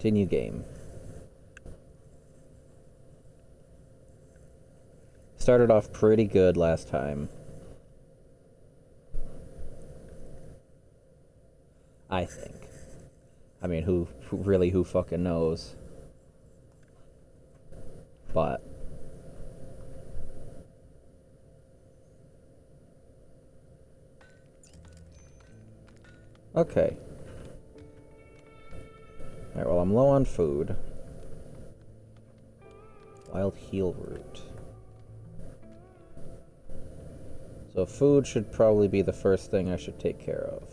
Continue game. Started off pretty good last time. I think. I mean, who fucking knows? But okay. Alright, well, I'm low on food. Wild heal root. So food should probably be the first thing I should take care of.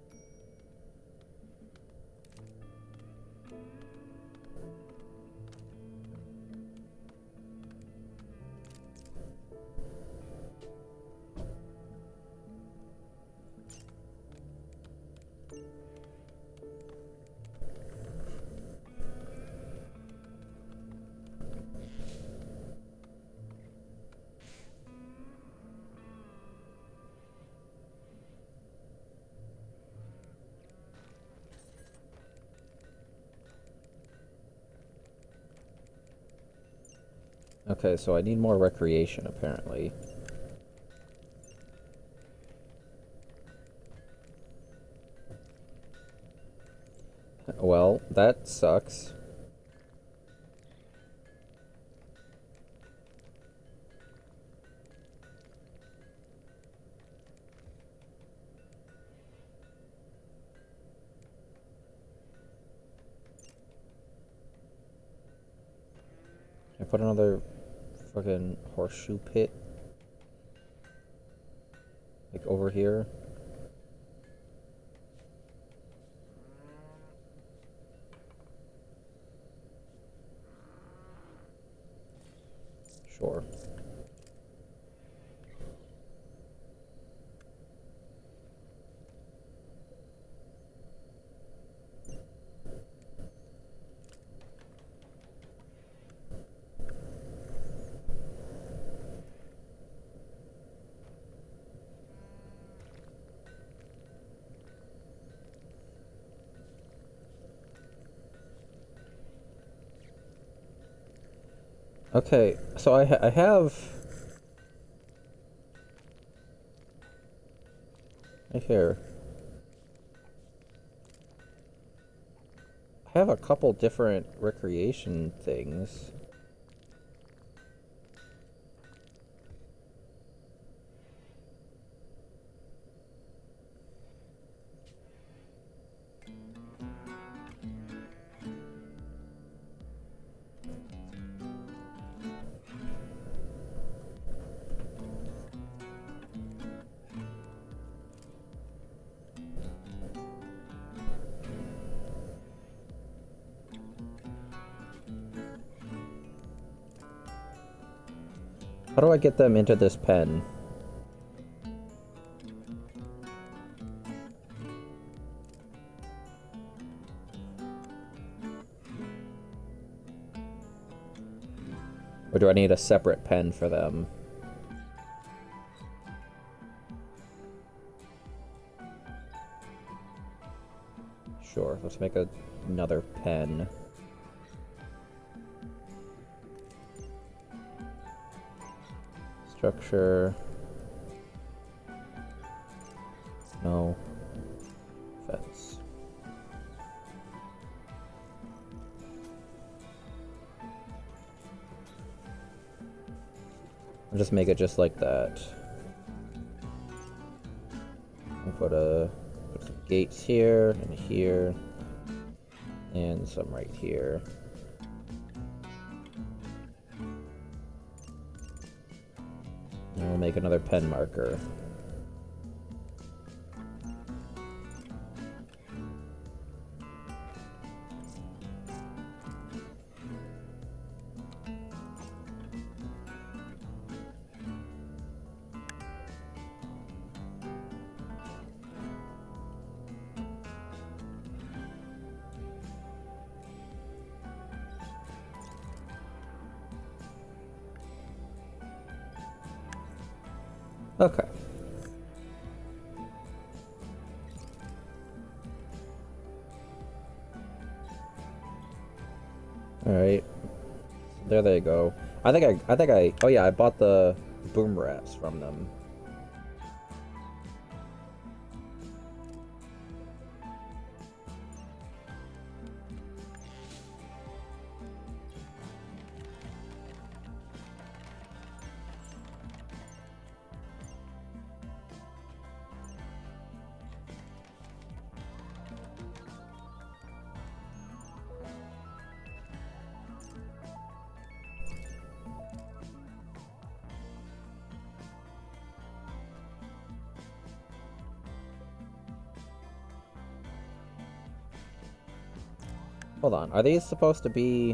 Okay, so I need more recreation, apparently. Well, that sucks. I put another fucking horseshoe pit like over here. Sure. Okay, so I have right here. I have a couple different recreation things. How do I get them into this pen? Or do I need a separate pen for them? Sure, let's make another pen. Structure. No. Fence. I'll just make it just like that. I'll put some gates here, and some right here. And we'll make another pen marker. Okay. Alright. There they go. Oh yeah, I bought the boom rats from them. Hold on, are these supposed to be...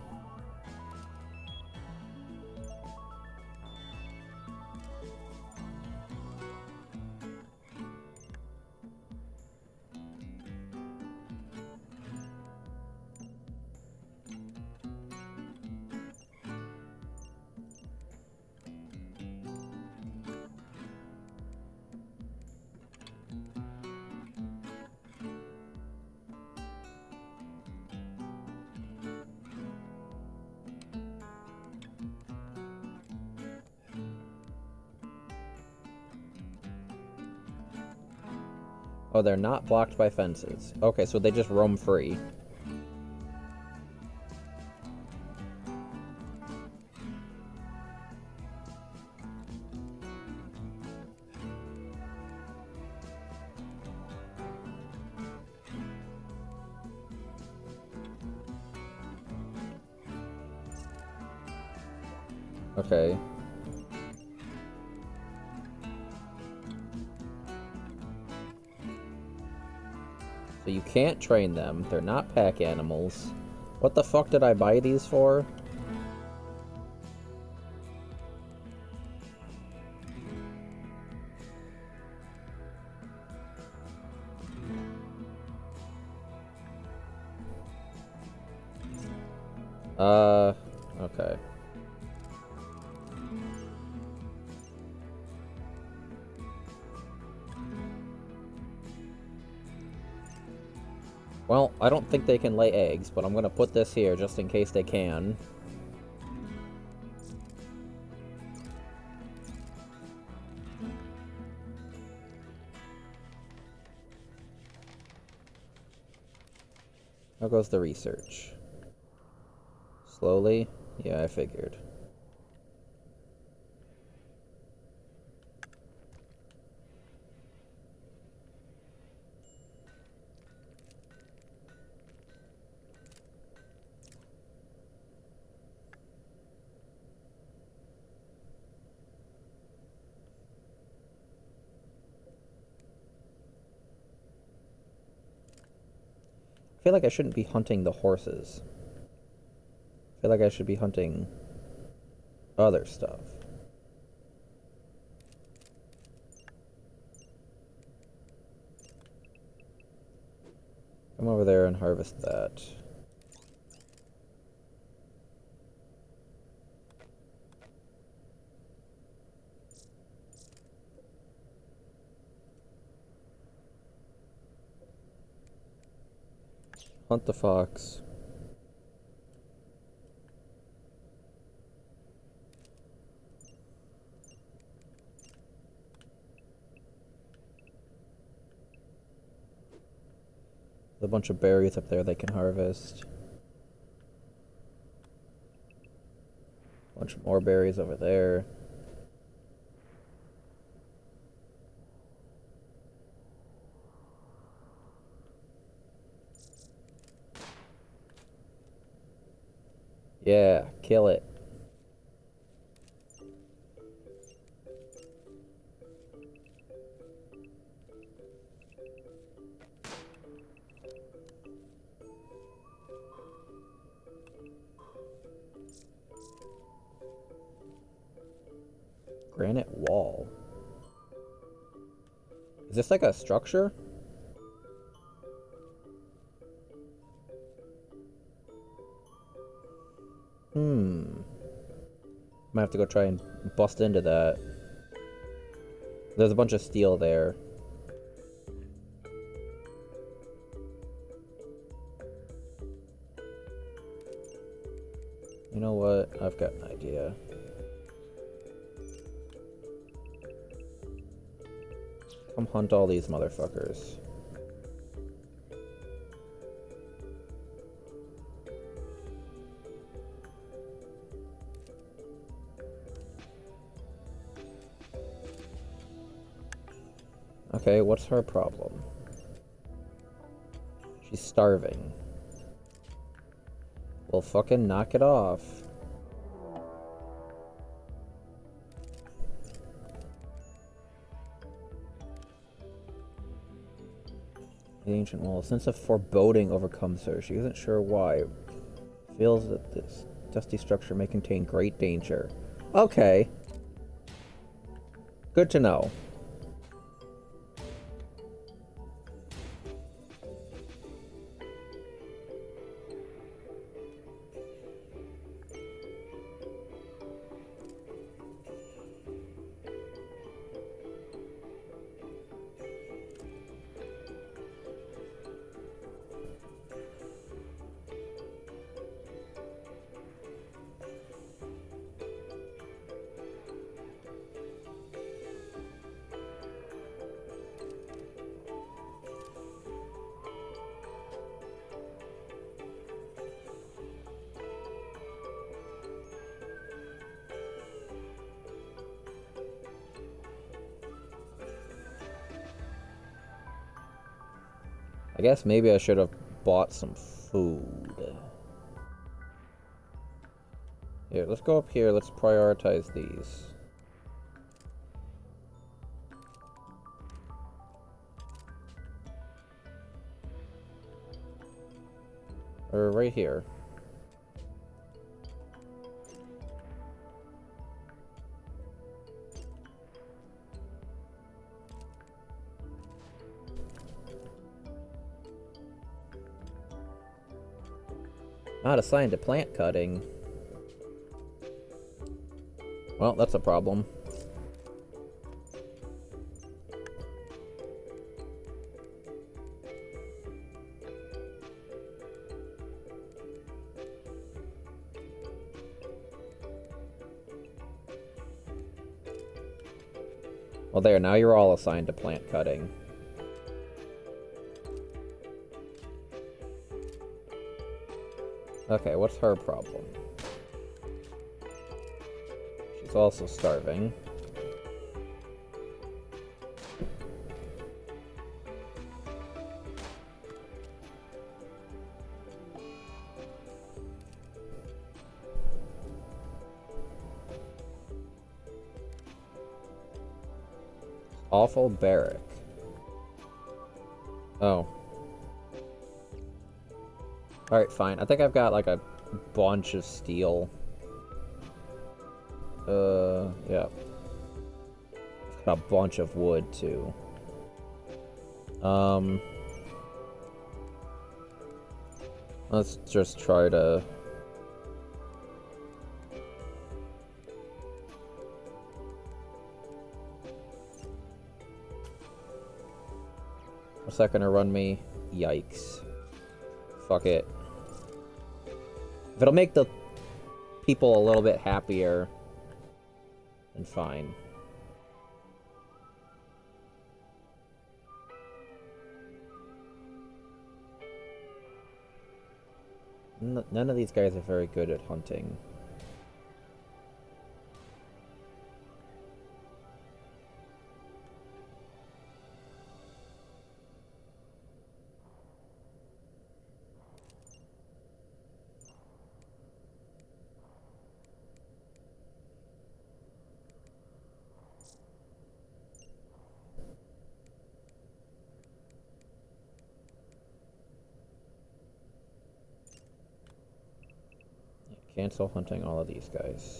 Oh, they're not blocked by fences. Okay, so they just roam free. Okay. So you can't train them. They're not pack animals. What the fuck did I buy these for? Okay. Well, I don't think they can lay eggs, but I'm gonna put this here just in case they can. How goes the research? Slowly? Yeah, I figured. I feel like I shouldn't be hunting the horses. I feel like I should be hunting other stuff. Come over there and harvest that. Hunt the fox. There's a bunch of berries up there they can harvest. Bunch more berries over there. Yeah, kill it. Granite wall. Is this like a structure? Might have to go try and bust into that. There's a bunch of steel there. You know what? I've got an idea. Come hunt all these motherfuckers. Okay, what's her problem? She's starving. Well, fucking knock it off. The ancient wall. A sense of foreboding overcomes her. She isn't sure why. Feels that this dusty structure may contain great danger. Okay. Good to know. I guess maybe I should have bought some food. Here, let's go up here. Let's prioritize these. Or right here. Not assigned to plant cutting. Well, that's a problem. Well, there, now you're all assigned to plant cutting. Okay, what's her problem? She's also starving. Awful barrack. Oh. Alright, fine. I think I've got like a bunch of steel. Yeah. I've got a bunch of wood too. Let's just try to... What's that gonna run me? Yikes. Fuck it. If it'll make the people a little bit happier, then fine. None of these guys are very good at hunting. Cancel hunting all of these guys.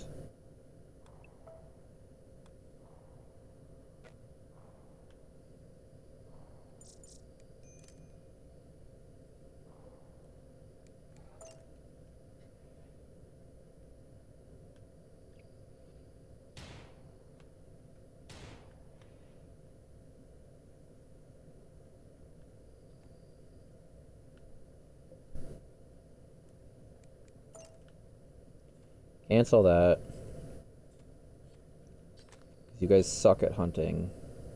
Cancel that. You guys suck at hunting.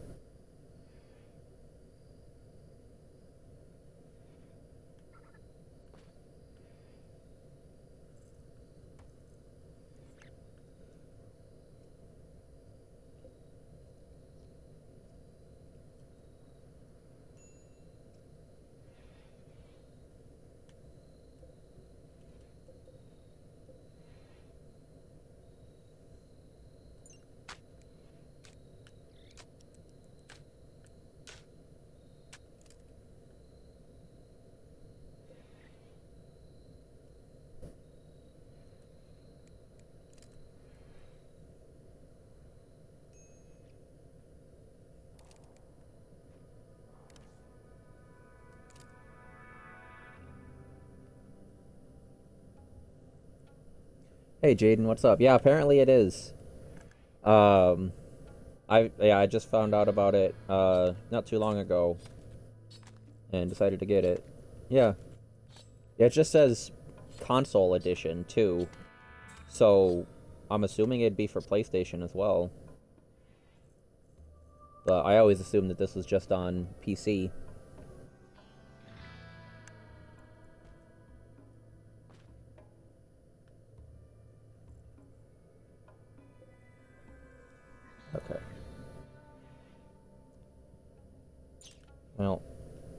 Hey Jaden, what's up? Yeah, apparently it is. Um, I just found out about it not too long ago, and decided to get it. Yeah, it just says console edition too, so I'm assuming it'd be for PlayStation as well. But I always assumed that this was just on PC. Okay. Well,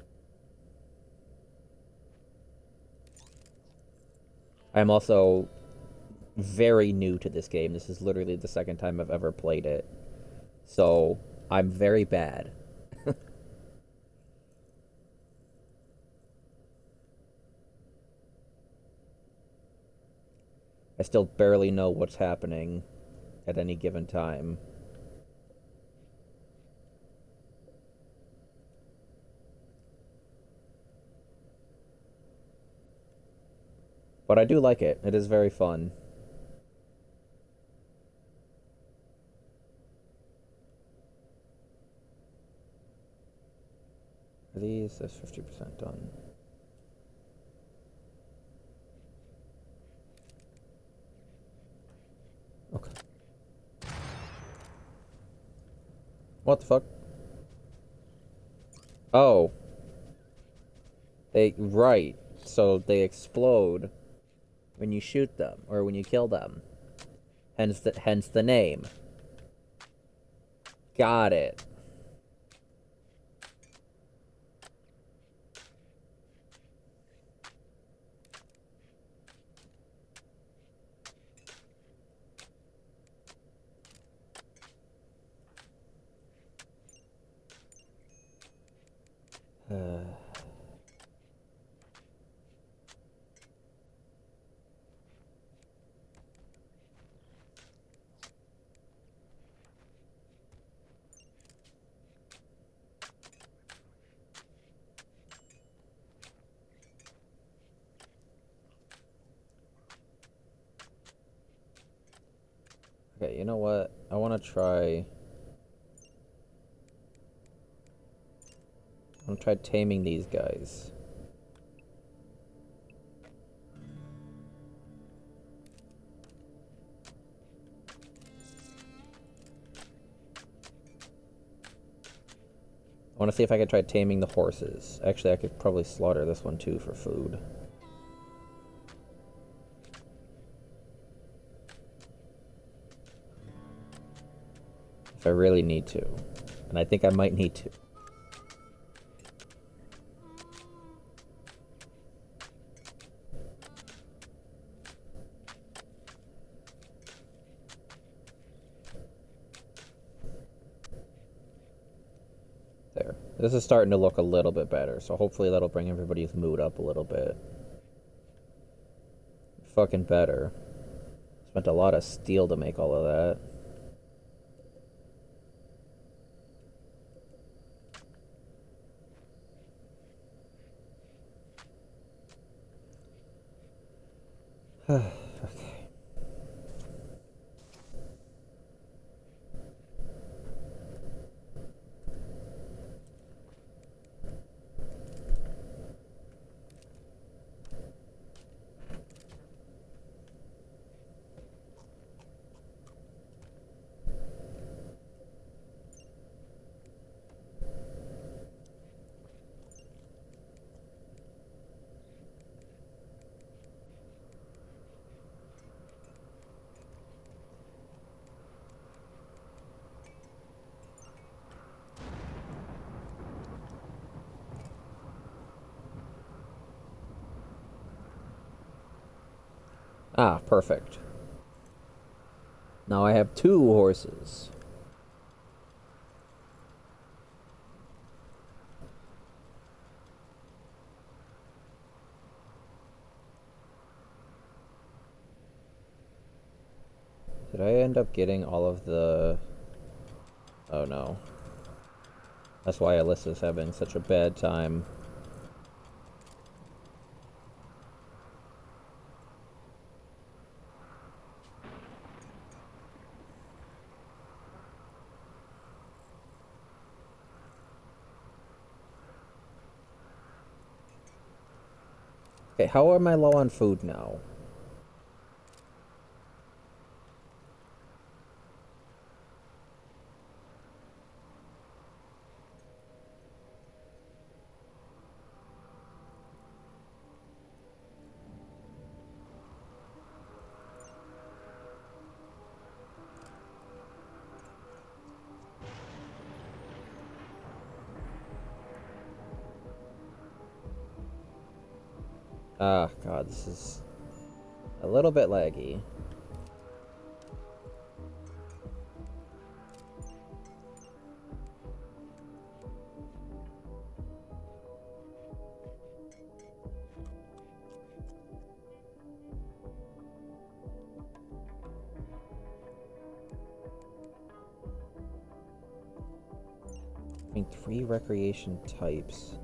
I'm also very new to this game. This is literally the second time I've ever played it. So, I'm very bad. I still barely know what's happening at any given time. But I do like it. It is very fun. Are these? That's 50% done. Okay. What the fuck? Oh. Right. So they explode when you shoot them, or when you kill them. Hence the name. Got it. Okay, you know what? I want to try... I'm gonna try taming these guys. I want to see if I can try taming the horses. Actually, I could probably slaughter this one too for food. If I really need to. And I think I might need to. There. This is starting to look a little bit better, so hopefully that'll bring everybody's mood up a little bit. Fucking better. Spent a lot of steel to make all of that. Okay. Ah, perfect. Now I have 2 horses. Did I end up getting all of the... Oh no. That's why Alyssa's having such a bad time. Okay, how am I low on food now? Ah, God, this is a little bit laggy. I mean, 3 recreation types.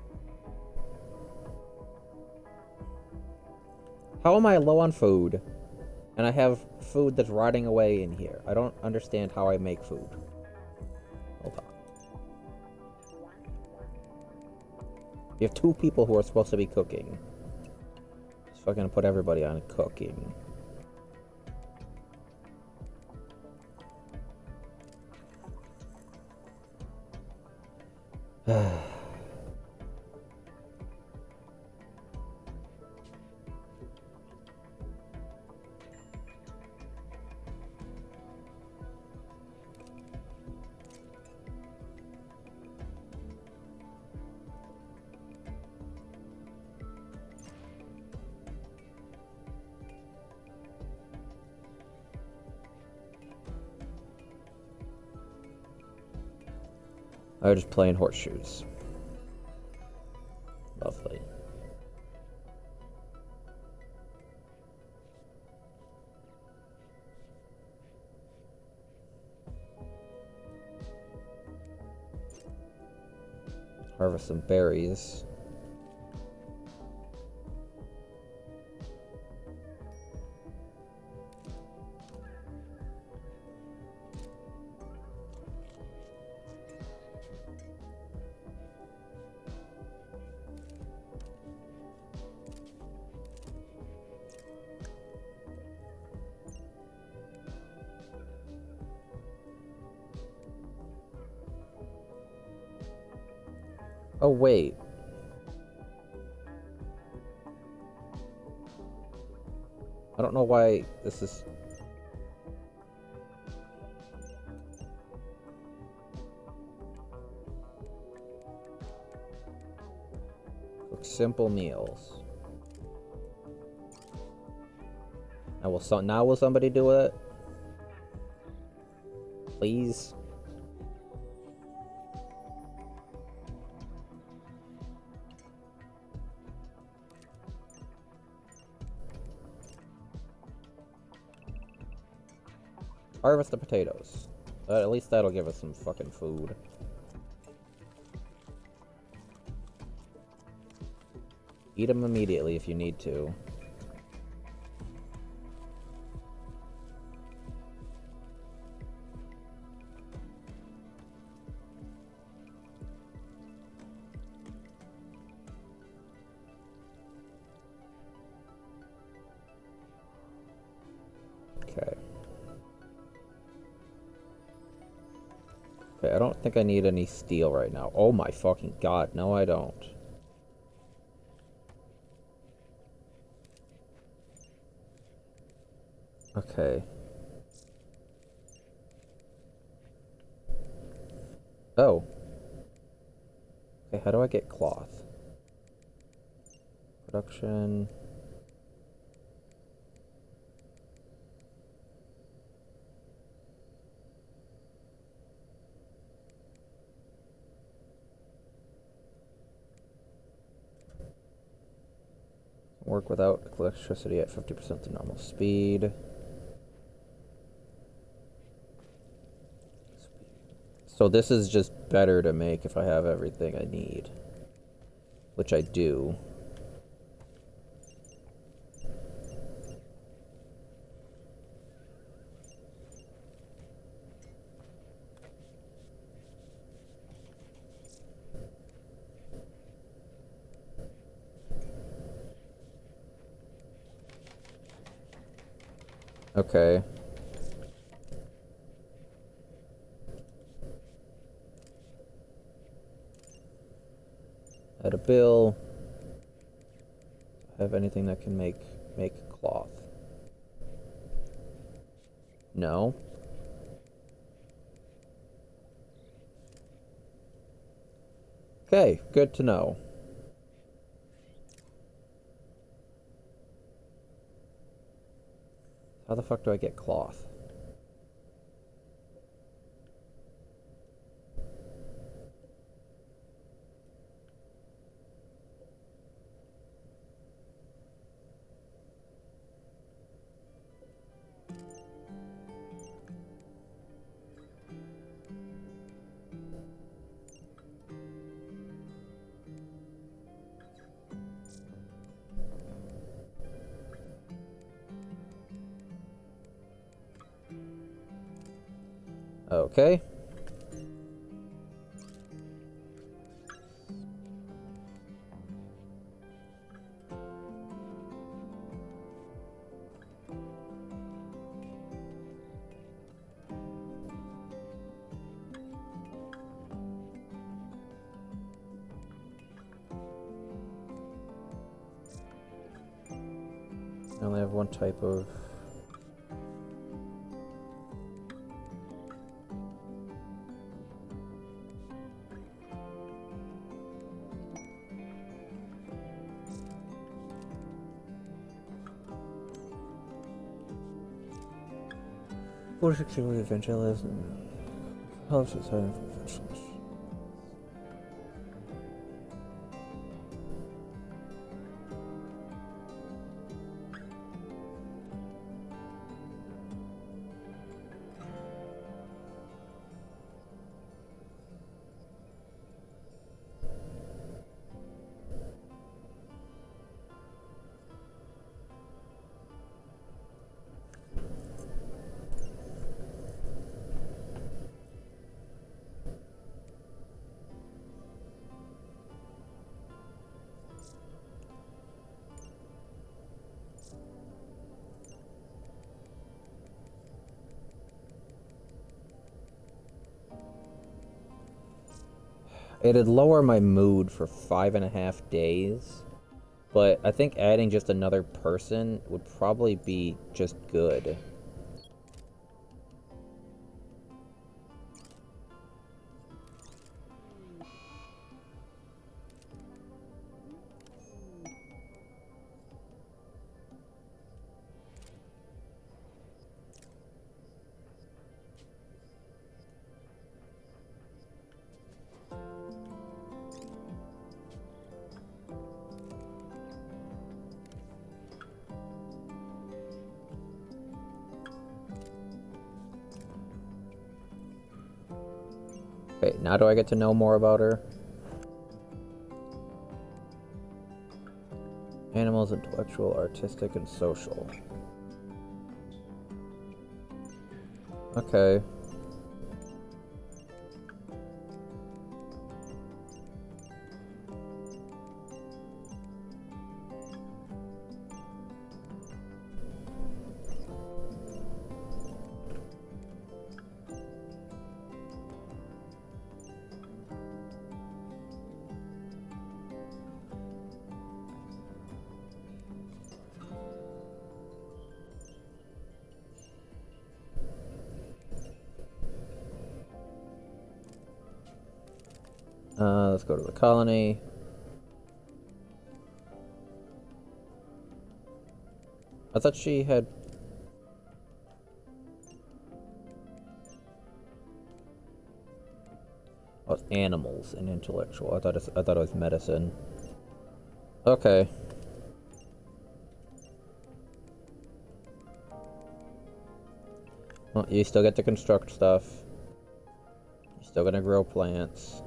How am I low on food? And I have food that's rotting away in here. I don't understand how I make food. Hold on. You have 2 people who are supposed to be cooking. Just fucking put everybody on cooking. I'm just playing horseshoes. Lovely. Harvest some berries. Oh, wait. I don't know why this is... Cook simple meals. Now will somebody do it? Please? Harvest the potatoes. At least that'll give us some fucking food. Eat them immediately if you need to. Okay, I don't think I need any steel right now. Oh my fucking god, no I don't. Okay. Oh. Okay, how do I get cloth? Production... Work without electricity at 50% to normal speed. So this is just better to make if I have everything I need. Which I do. Okay. Add a bill. Have anything that can make cloth? No. Okay, good to know. How the fuck do I get cloth? Okay. I only have one type of... Water security, evangelism, helps with high professionals. It'd lower my mood for 5.5 days, but I think adding just another person would probably be just good. Okay, now do I get to know more about her? Animals, intellectual, artistic, and social. Okay. Let's go to the colony. I thought she had... Oh, it's animals and intellectual. I thought it was medicine. Okay. Well, you still get to construct stuff. You're still gonna grow plants.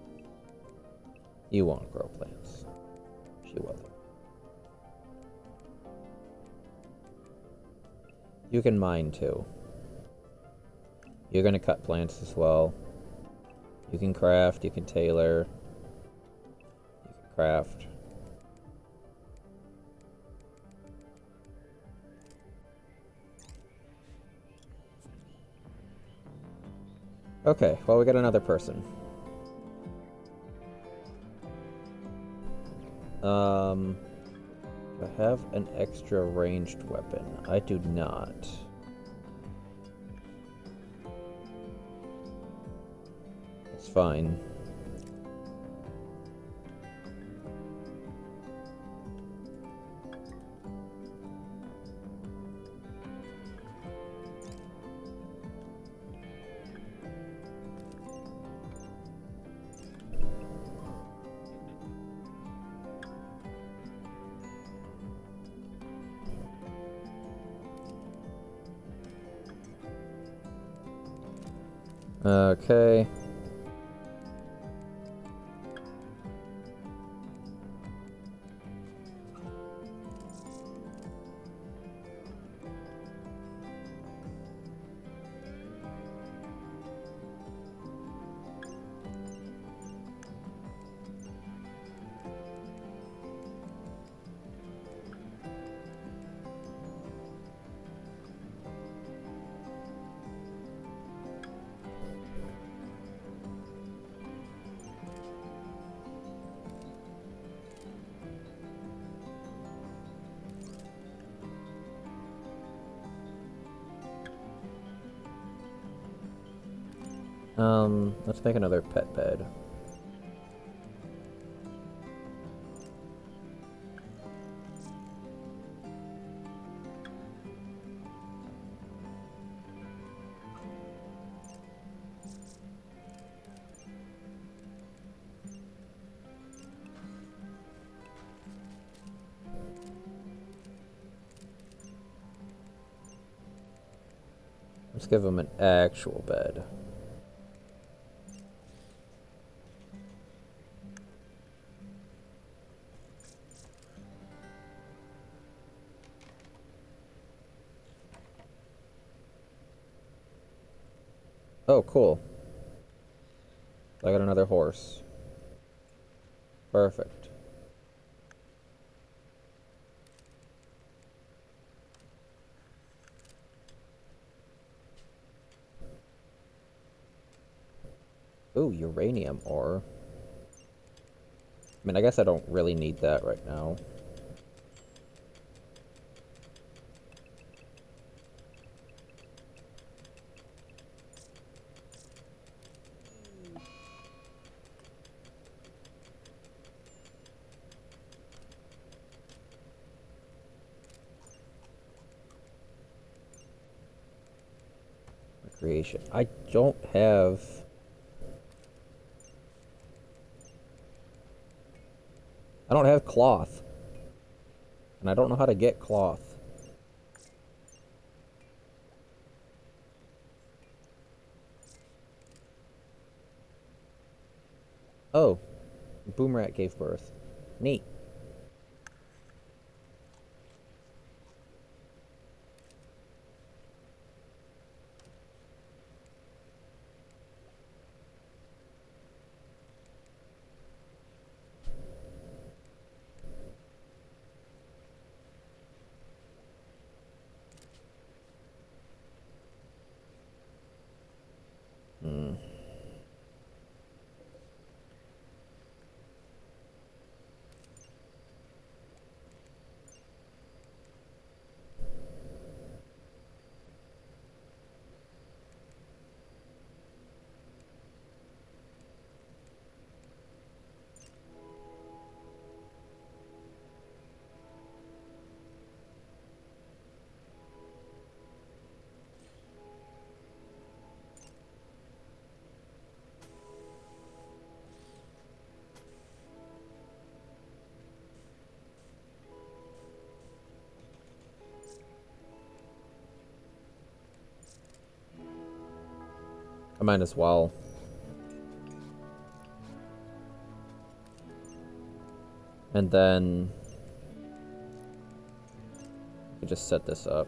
You won't grow plants. She will. You can mine too. You're gonna cut plants as well. You can craft, you can tailor. You can craft. Okay, well, we got another person. Do I have an extra ranged weapon? I do not. It's fine. Okay. Let's make another pet bed. Let's give him an actual bed. Oh, cool. I got another horse. Perfect. Ooh, uranium ore. I mean, I guess I don't really need that right now. Recreation. I don't have... I don't have cloth. And I don't know how to get cloth. Oh. Boomrat gave birth. Neat. Hmm. I might as well. And then we just set this up.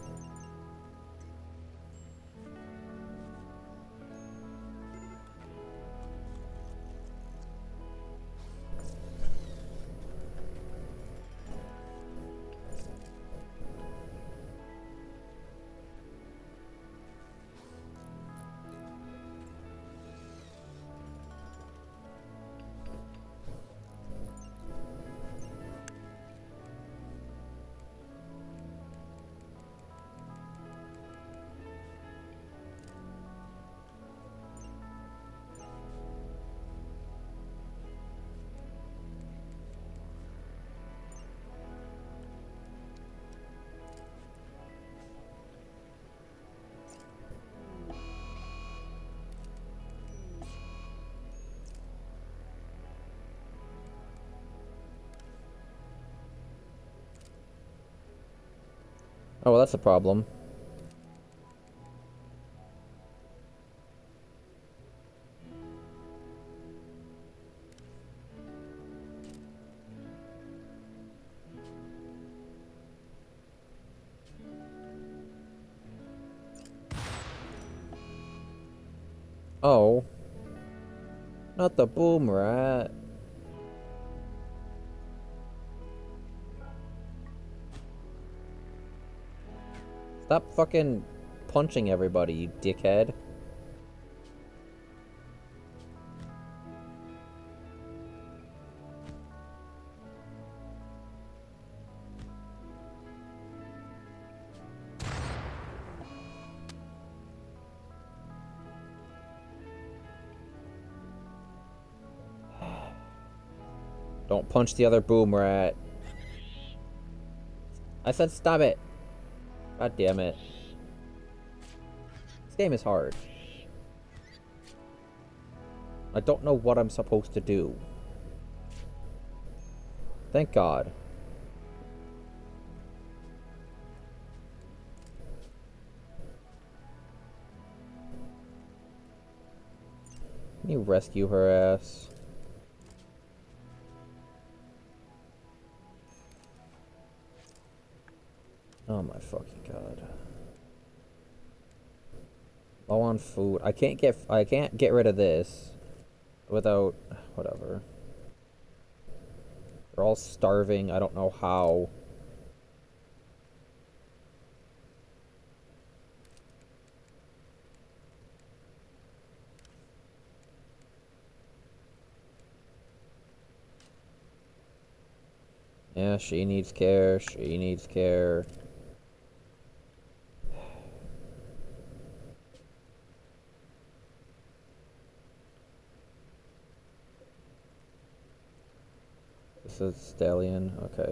Oh, well, that's a problem. Oh. Not the boom rat. Stop fucking punching everybody, you dickhead. Don't punch the other boom rat. I said stop it. God damn it. This game is hard. I don't know what I'm supposed to do. Thank God. Can you rescue her ass? Oh my fucking God. Low on food. I can't get rid of this without whatever. They're all starving. I don't know how. Yeah, she needs care. She needs care. This is Stallion. Okay.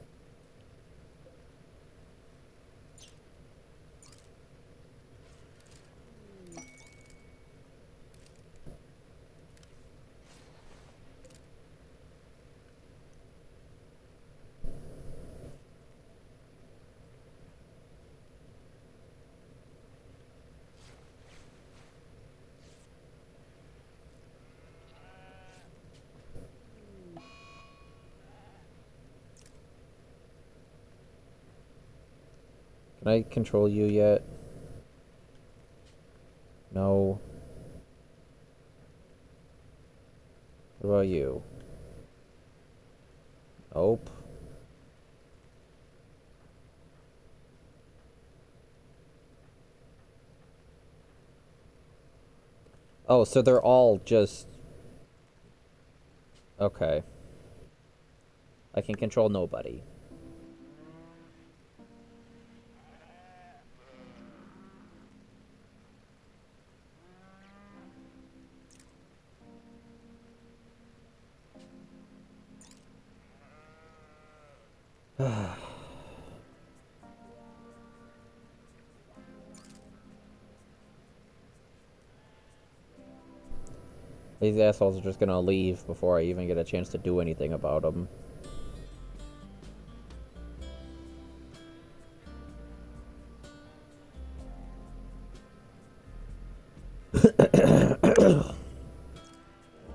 Can I control you yet? No. What about you? Nope. Oh, so they're all just... Okay. I can control nobody. These assholes are just gonna leave before I even get a chance to do anything about them.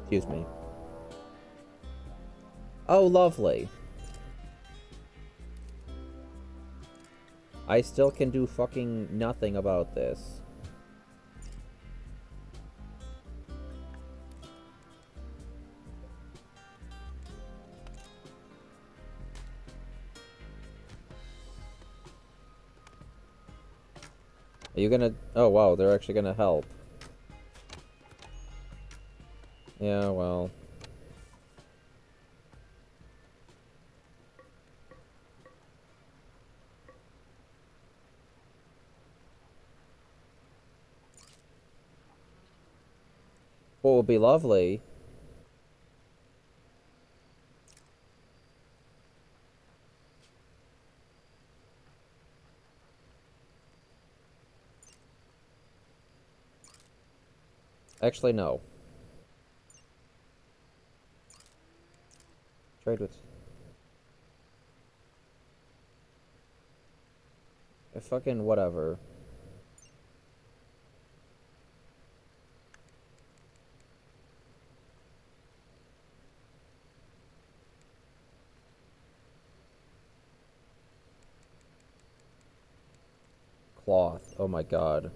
Excuse me. Oh, lovely. I still can do fucking nothing about this. Are you gonna... Oh, wow, they're actually gonna help. Yeah, well... What would be lovely... Actually, no. Trade with... Fucking whatever. Cloth. Oh my god.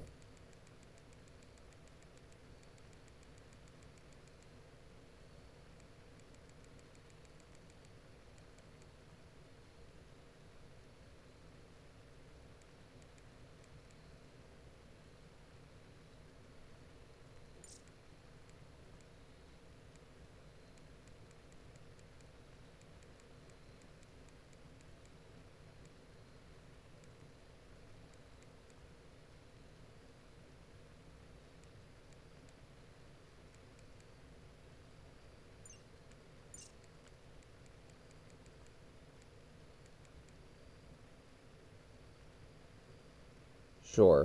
Sure.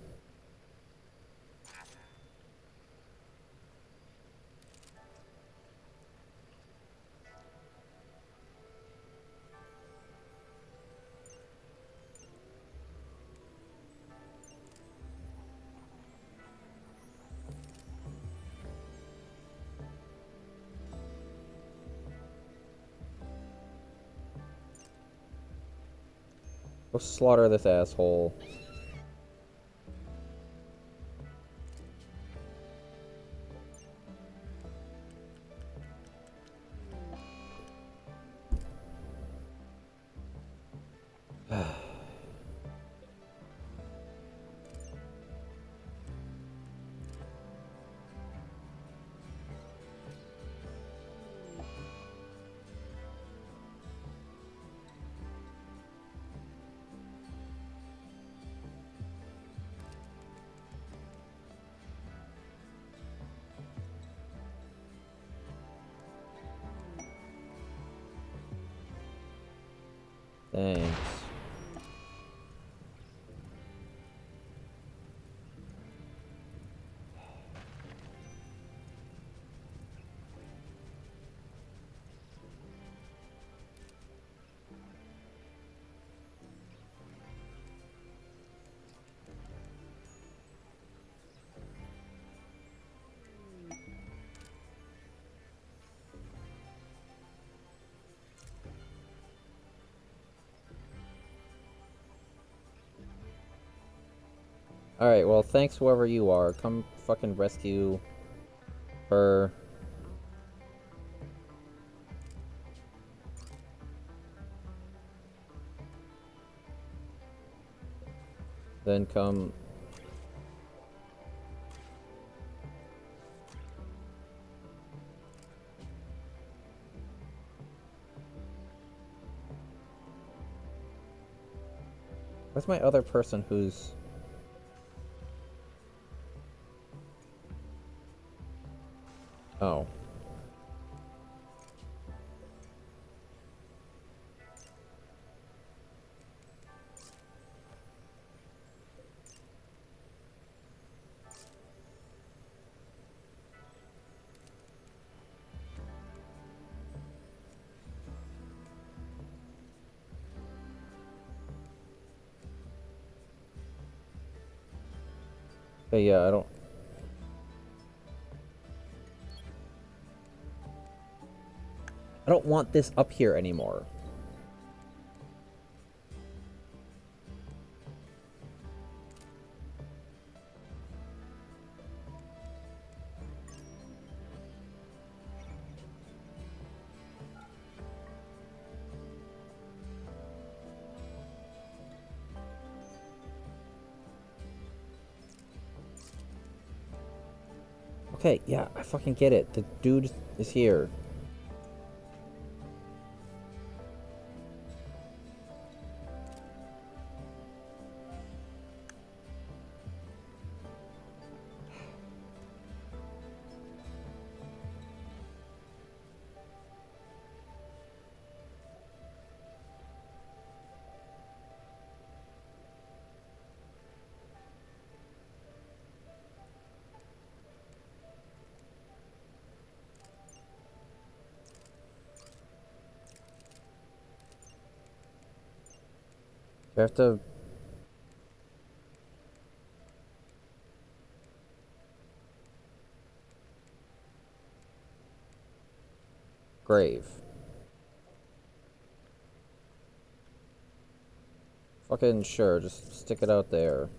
Go slaughter this asshole. Thanks. Alright, well, thanks whoever you are. Come fucking rescue her. Then come... Where's my other person who's... Oh. But yeah, I don't... I don't want this up here anymore. Okay, yeah, I fucking get it. The dude is here. You have to... Grave. Fucking sure, just stick it out there.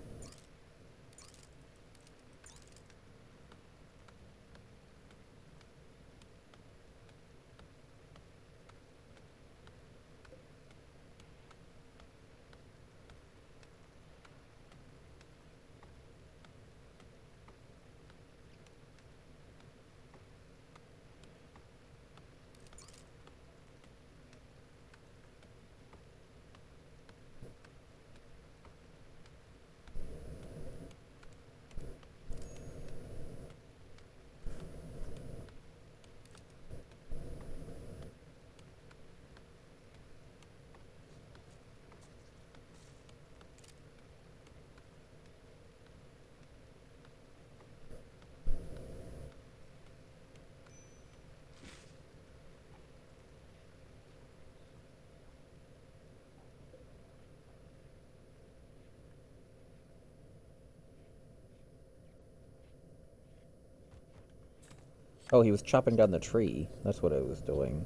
Oh, he was chopping down the tree. That's what I was doing.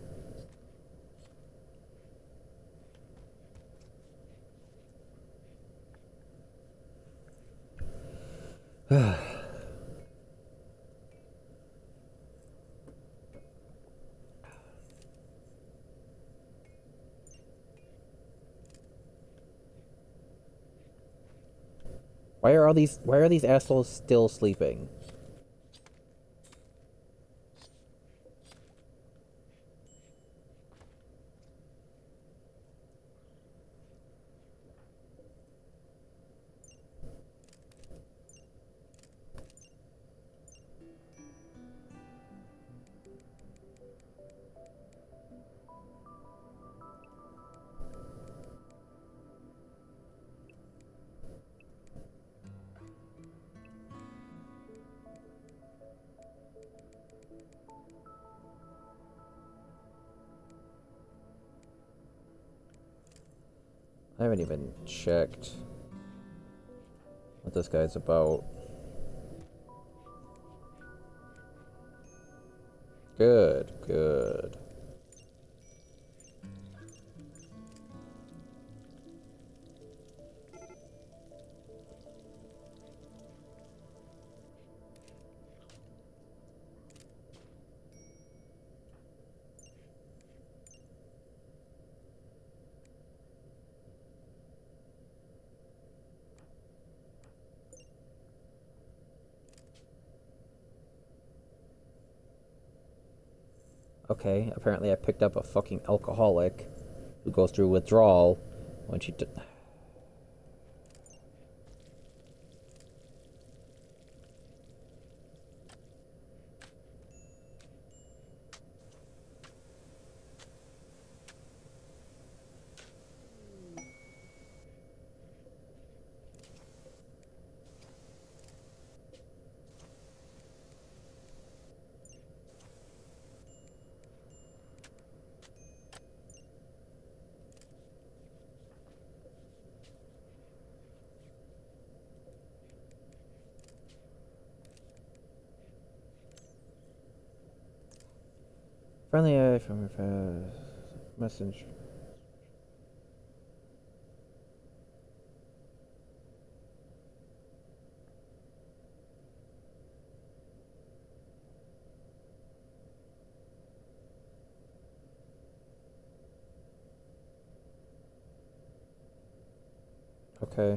Why are these assholes still sleeping? I haven't even checked what this guy's about. Good, good. Okay, apparently I picked up a fucking alcoholic who goes through withdrawal when she... Friendly eye from your message. Okay.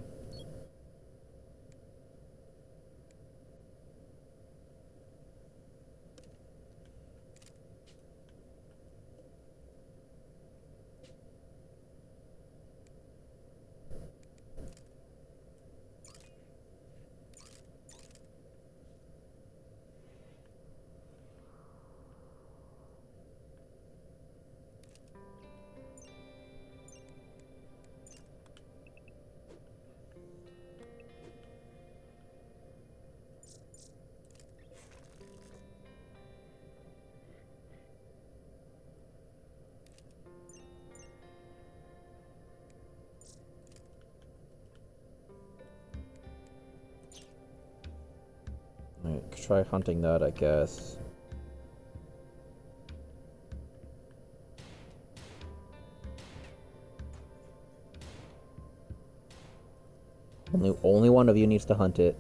Alright, try hunting that, I guess. Only one of you needs to hunt it.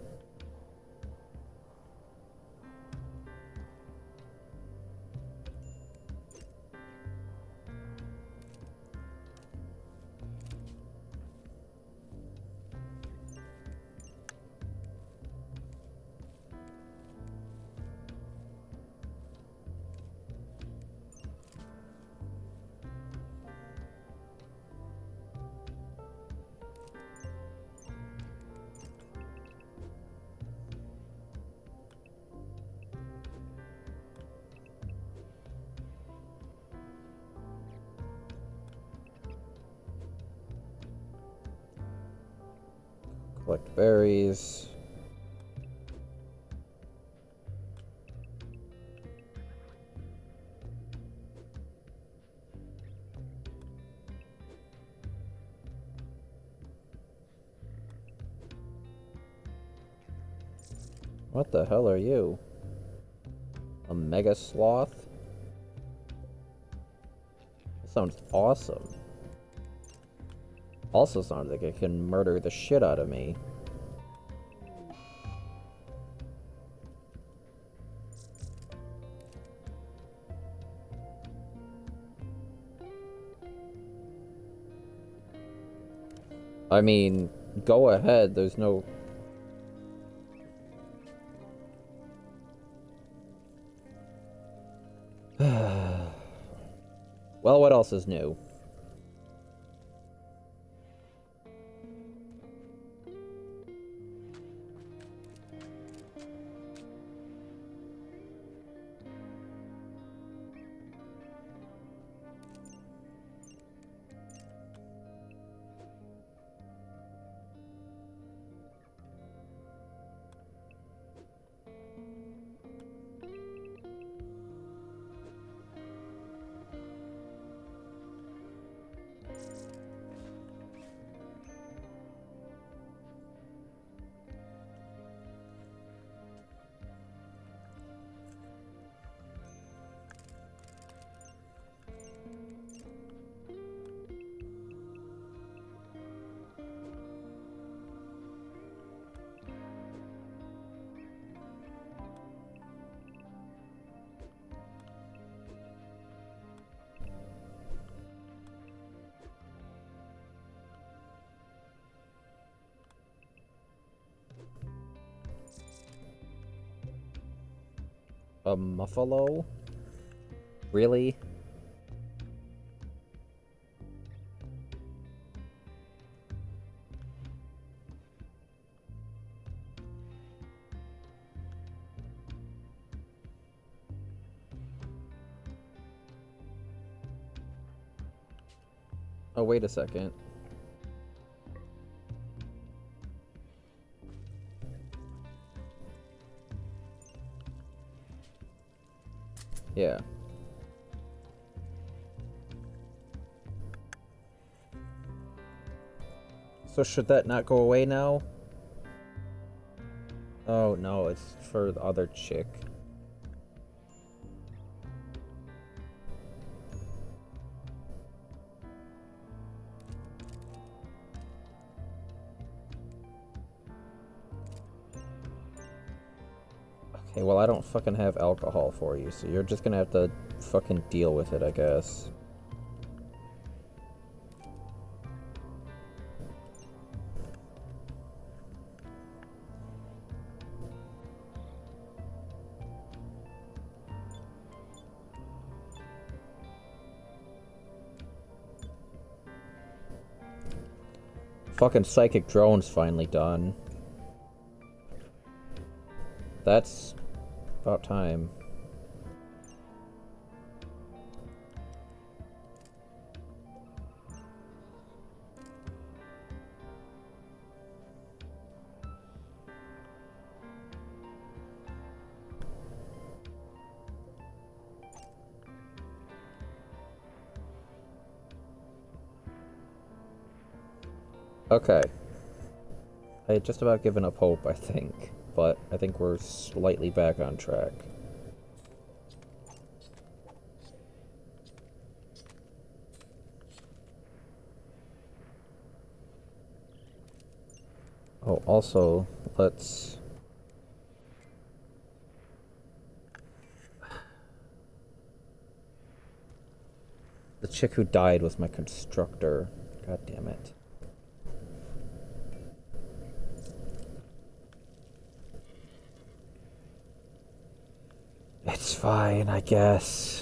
Collect berries. What the hell are you? A mega sloth? That sounds awesome. Also sounds like it can murder the shit out of me. I mean, go ahead, there's no... Well, what else is new? A muffalo? Really? Oh, wait a second. Yeah. So should that not go away now? Oh no, it's for the other chick. Okay, well, I don't fucking have alcohol for you, so you're just gonna have to fucking deal with it, I guess. Fucking psychic drone's finally done. That's about time. Okay. I had just about given up hope, I think. But I think we're slightly back on track. Oh, also, let's... The chick who died was my constructor. God damn it. It's fine, I guess.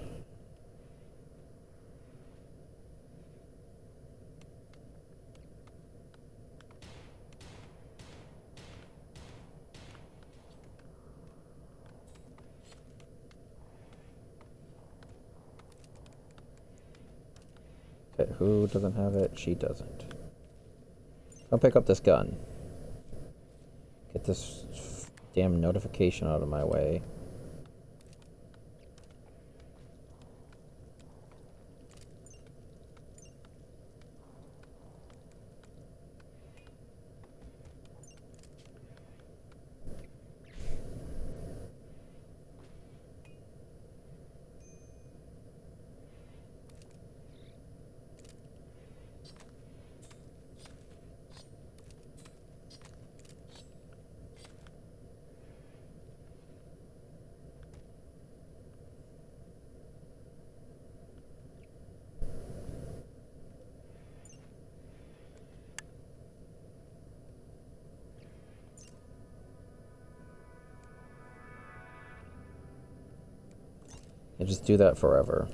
Okay, who doesn't have it? She doesn't. I'll pick up this gun. Get this damn notification out of my way. You just do that forever.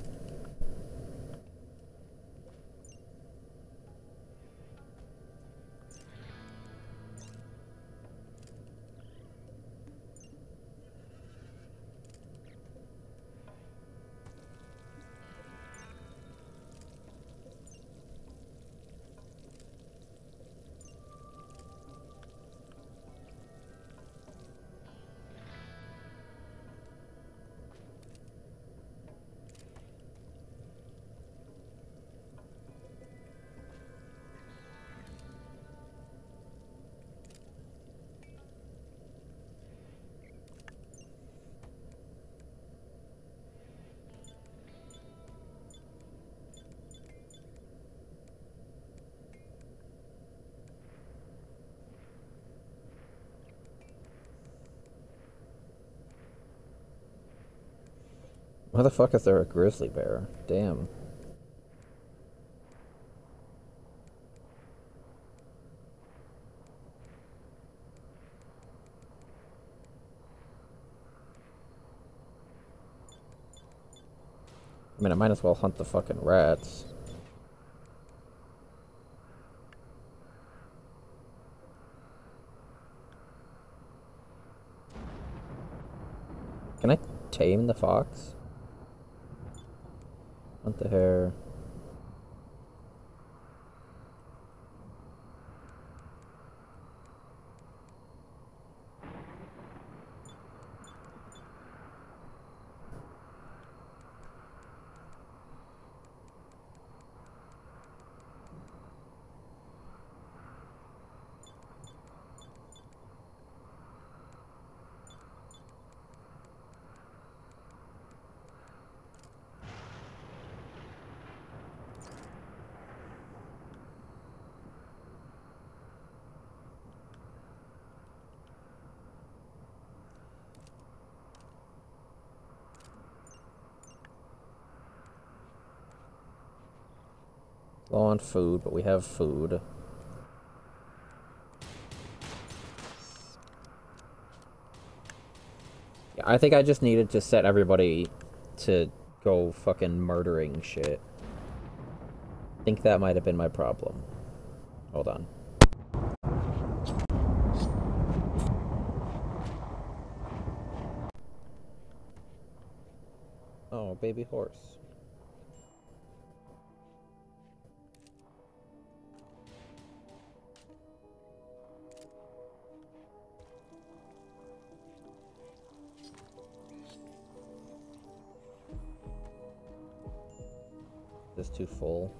Why the fuck is there a grizzly bear? Damn. I mean, I might as well hunt the fucking rats. Can I tame the fox? Hunt the hare. Low on food, but we have food. Yeah, I think I just needed to set everybody to go fucking murdering shit. I think that might have been my problem. Hold on. Oh, baby horse. Is this too full?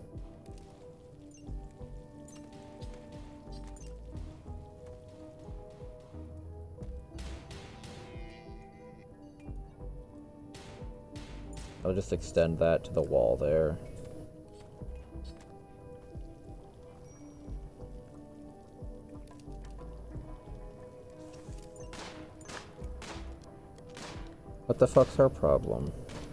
I'll just extend that to the wall there. What the fuck's our problem?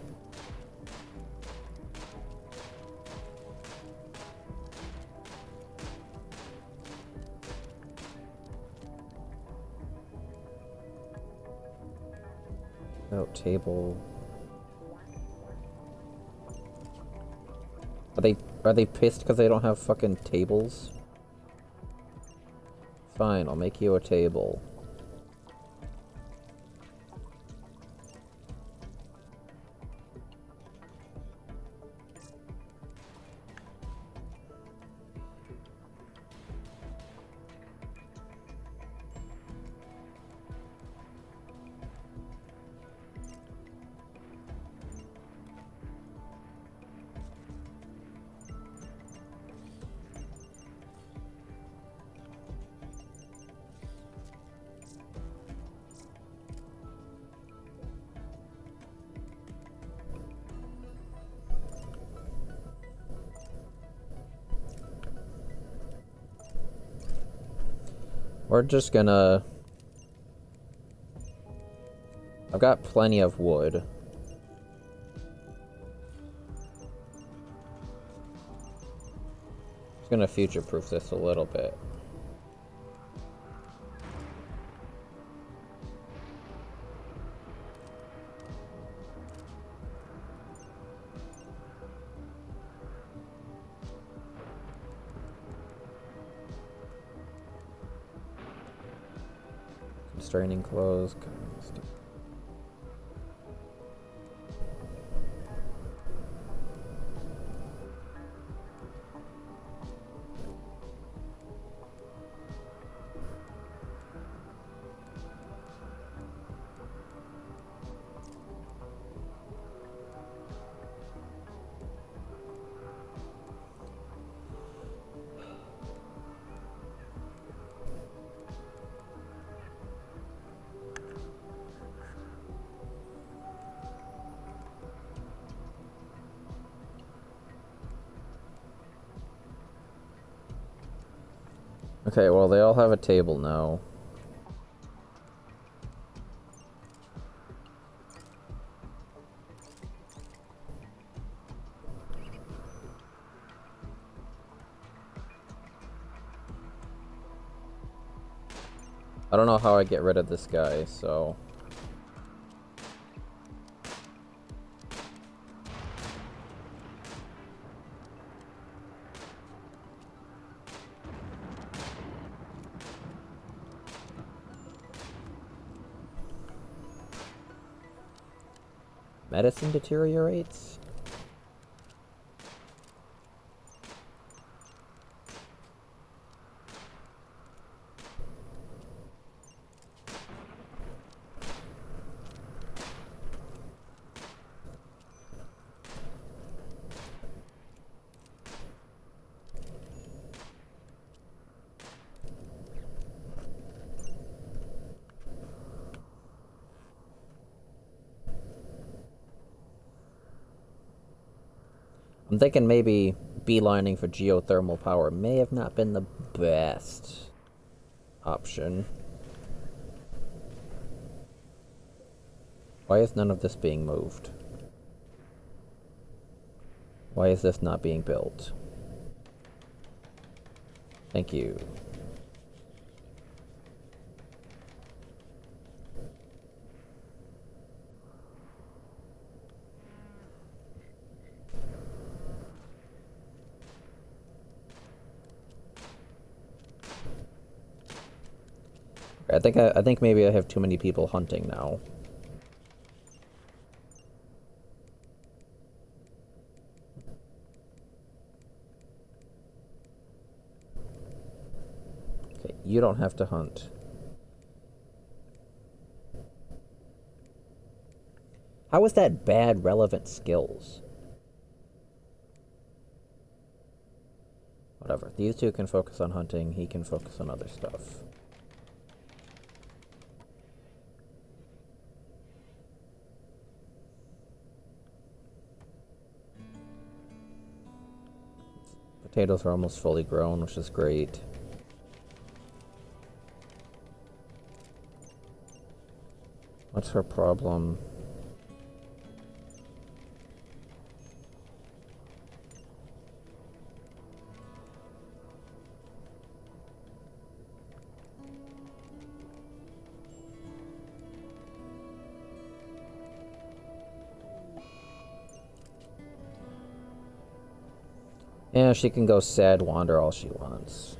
Oh, table. Are they pissed because they don't have fucking tables? Fine, I'll make you a table. We're just gonna... I've got plenty of wood. Just gonna future-proof this a little bit. Straining clothes. Okay, well, they all have a table now. I don't know how I get rid of this guy, so... Medicine deteriorates? I'm thinking maybe beelining for geothermal power may have not been the best option. Why is none of this being moved? Why is this not being built? Thank you. I think maybe I have too many people hunting now. Okay, you don't have to hunt. How is that bad relevant skills? Whatever. These two can focus on hunting, he can focus on other stuff. Potatoes are almost fully grown, which is great. What's her problem? Yeah, she can go sad wander all she wants.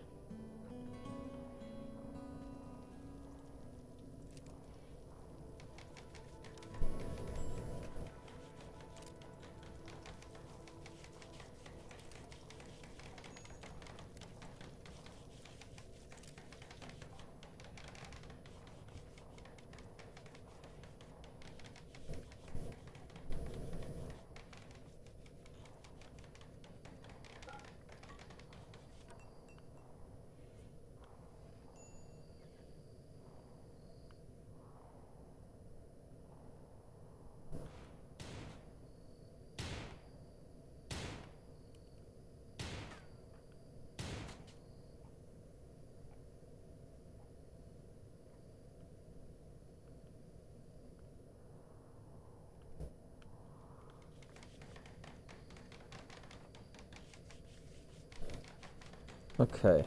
Okay.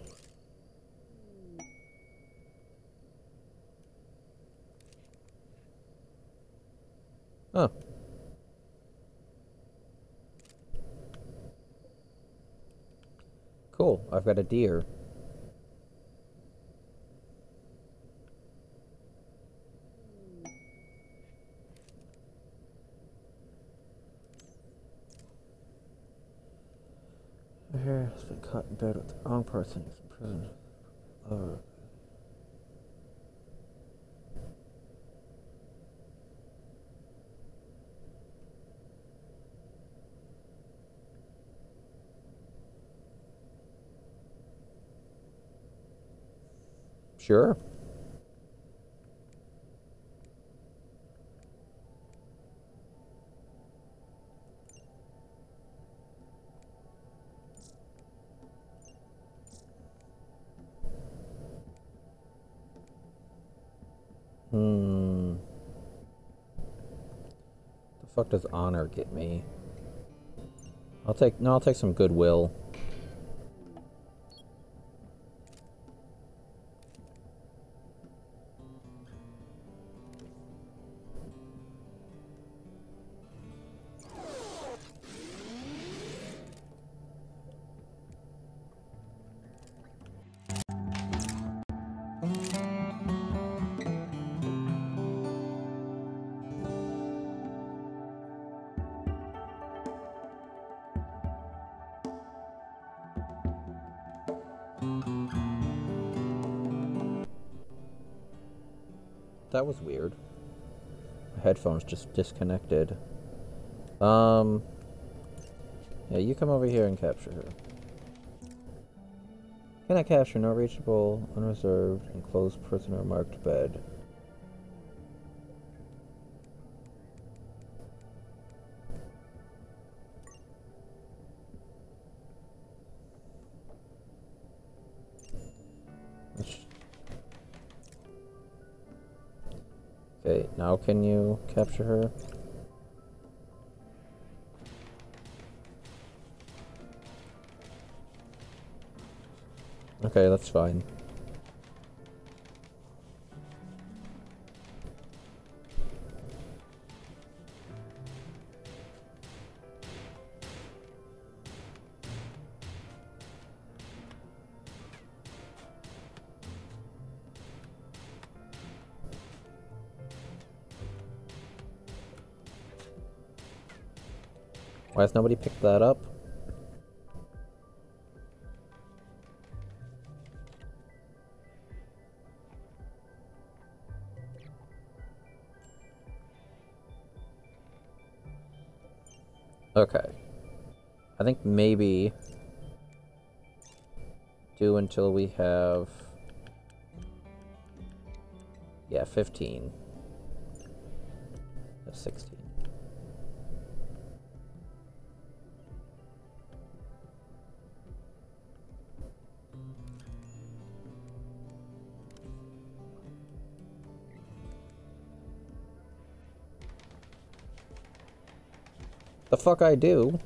Oh. Cool, I've got a deer. My hair has been caught in bed with the wrong person. He's in prison. Oh. Sure. The fuck does honor get me? I'll take some goodwill. That was weird. My headphones just disconnected. Yeah, you come over here and capture her. Cannot capture, no reachable, unreserved, enclosed prisoner marked bed. Okay, now can you capture her? Okay, that's fine. Why has nobody picked that up? Okay. I think maybe do until we have... Yeah, 15. 16. The fuck I do?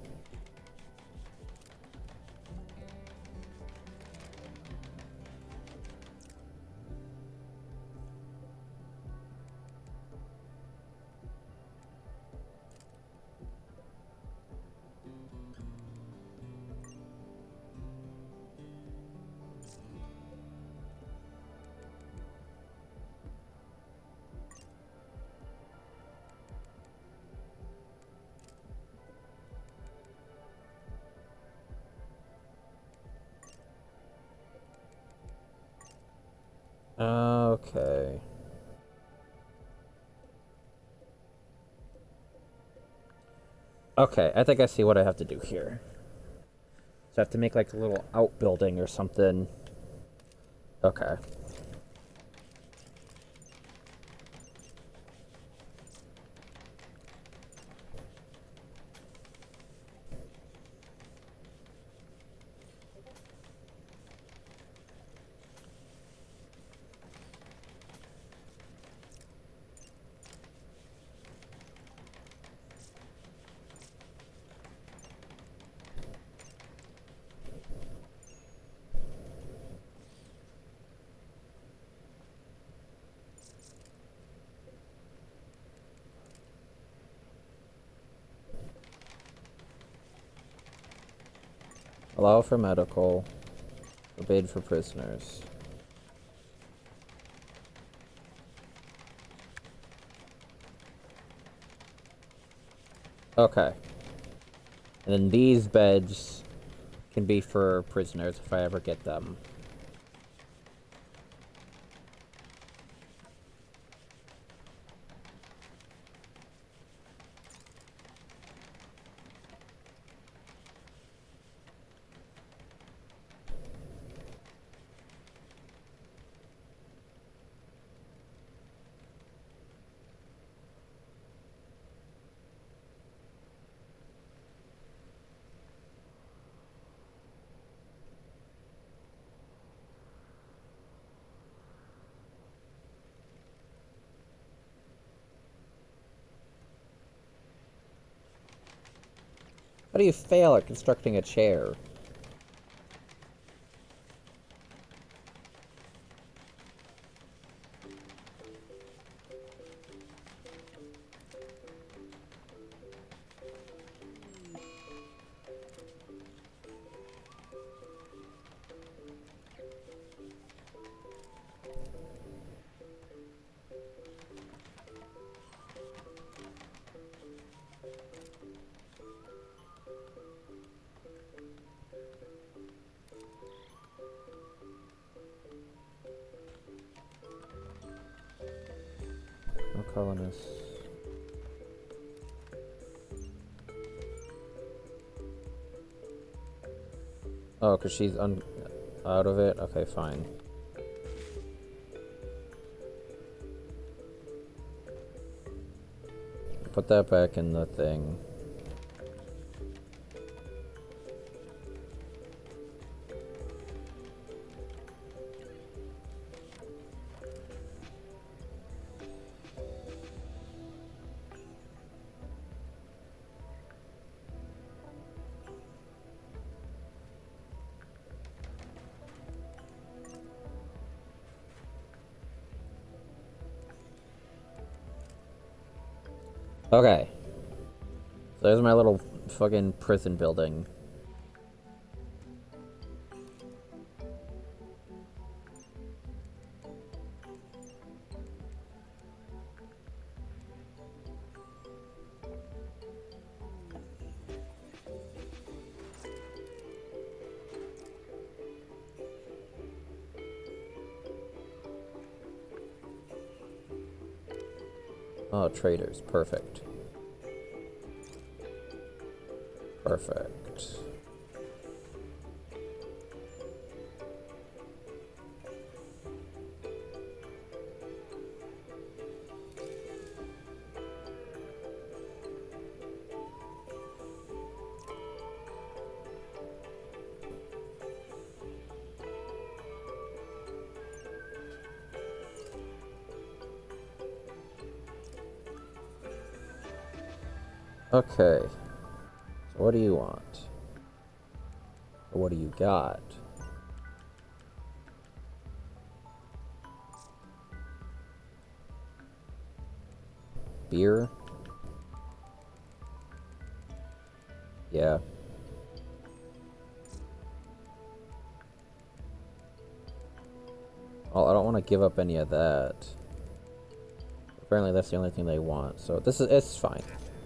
Okay. Okay, I think I see what I have to do here. So I have to make like a little outbuilding or something. Okay. Allow for medical. Forbid for prisoners. Okay. And then these beds can be for prisoners if I ever get them. How do you fail at constructing a chair? No colonists. Oh, because she's out of it? Okay, fine. Put that back in the thing. Okay. So there's my little fucking prison building. Oh, traders. Perfect. Perfect. Okay. So what do you want? Or what do you got? Beer? Yeah. Oh, I don't want to give up any of that. Apparently that's the only thing they want, so it's fine.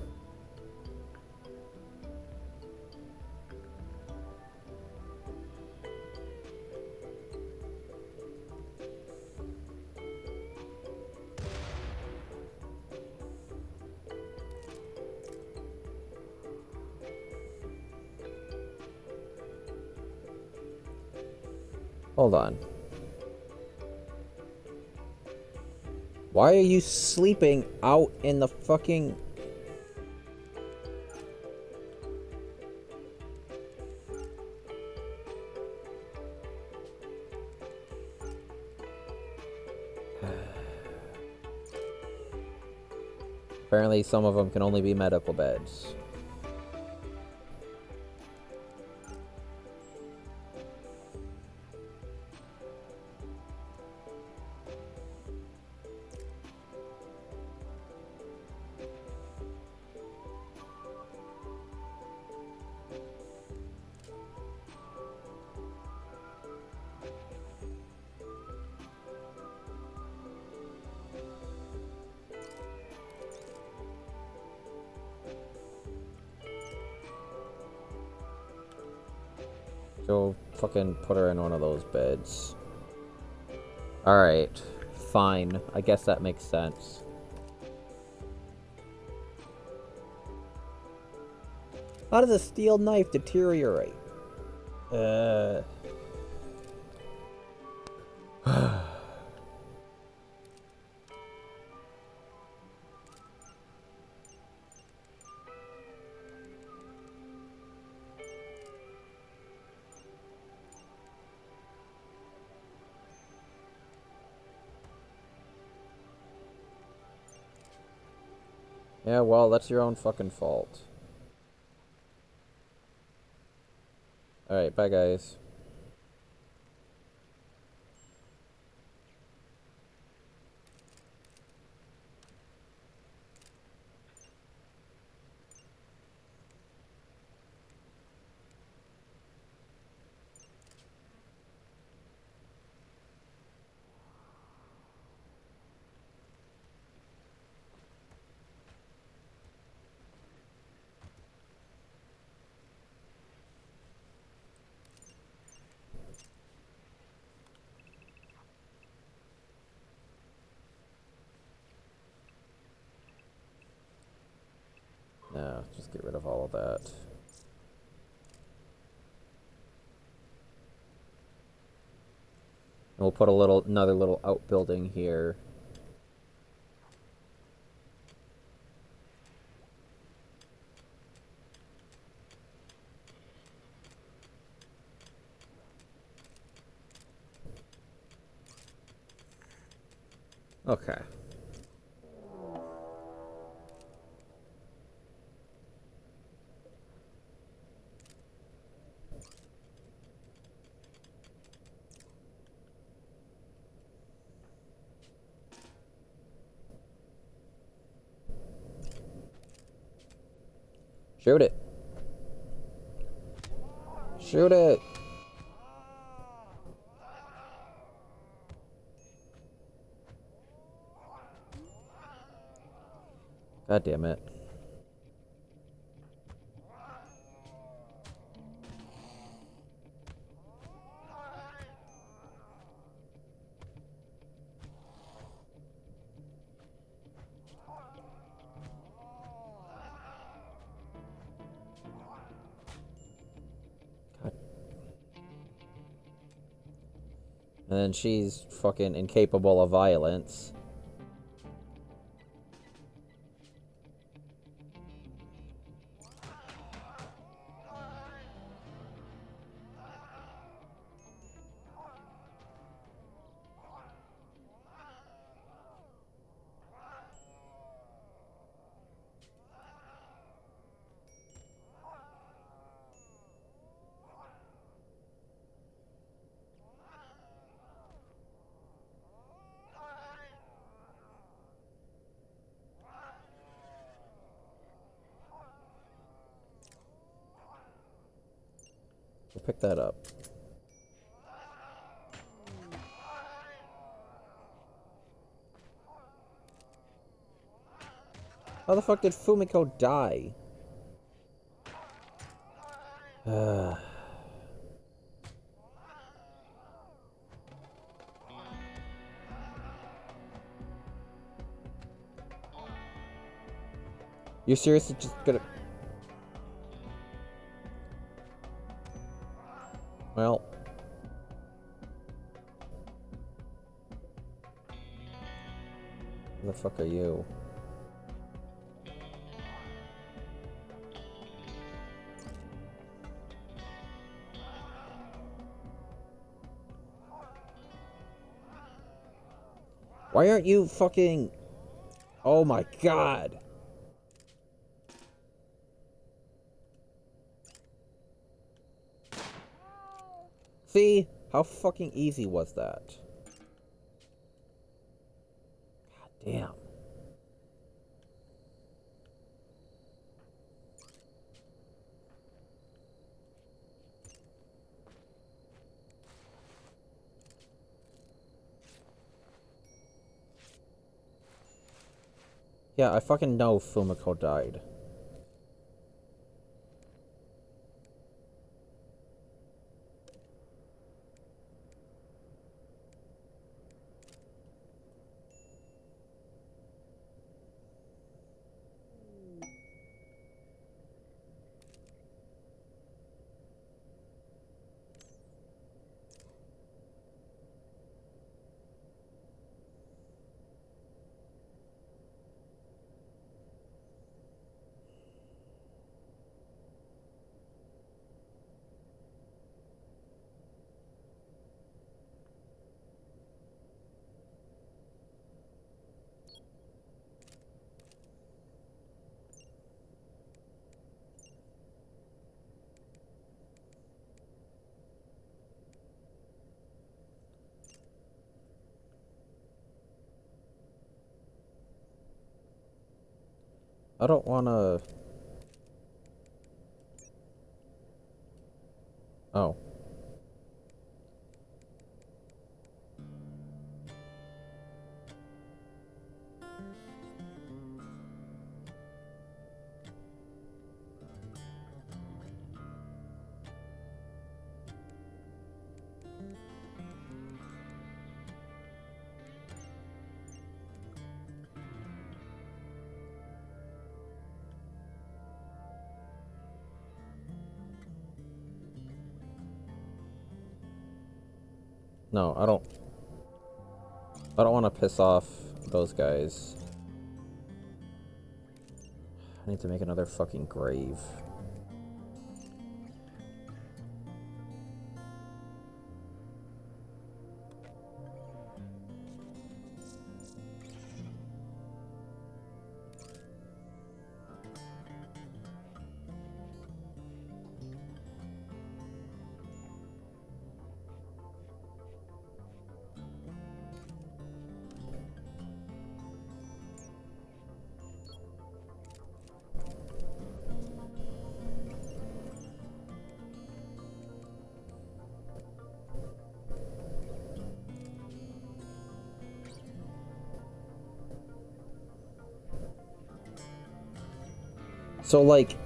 Hold on. Why are you sleeping out in the fucking... Apparently some of them can only be medical beds. Go fucking put her in one of those beds. Alright. Fine. I guess that makes sense. How does a steel knife deteriorate? Yeah, well, that's your own fucking fault. Alright, bye guys. No, just get rid of all of that. And we'll put another little outbuilding here. Okay. Shoot it. Shoot it. God damn it. And then she's fucking incapable of violence. We'll pick that up. How the fuck did Fumiko die? You seriously just gonna... Well... Who the fuck are you? Why aren't you fucking... Oh my god! See? How fucking easy was that? God damn. Yeah, I fucking know Fumiko died. I don't wanna... Oh. No, I don't want to piss off those guys. I need to make another fucking grave. So, like...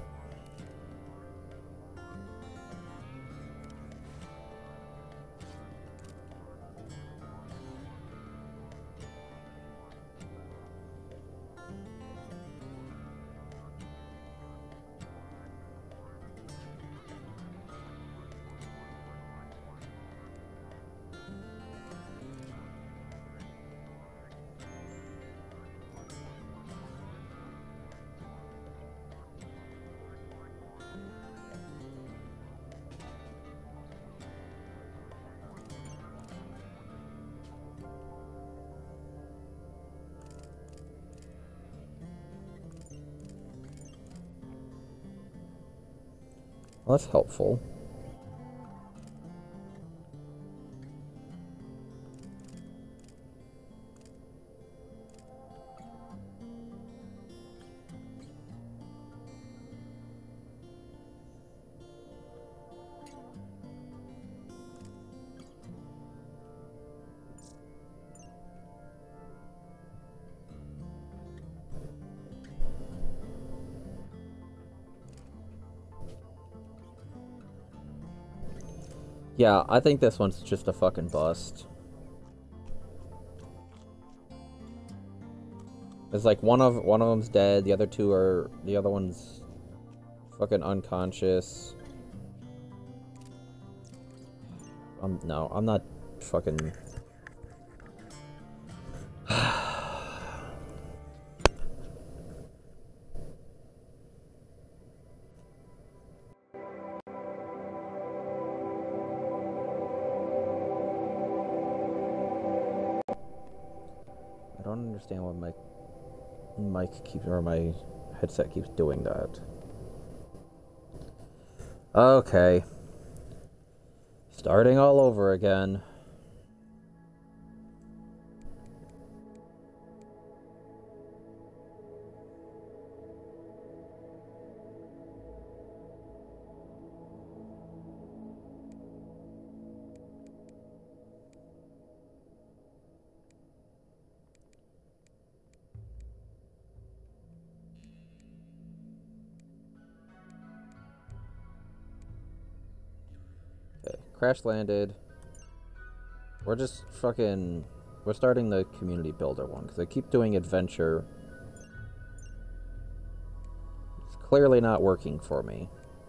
Well, that's helpful. Yeah, I think this one's just a fucking bust. It's like one of them's dead, the other one's fucking unconscious. No, I'm not fucking... I don't understand why my mic keeps, or my headset keeps doing that. Okay. Starting all over again. Okay, crash landed. We're just fucking... We're starting the community builder one, because I keep doing adventure. It's clearly not working for me.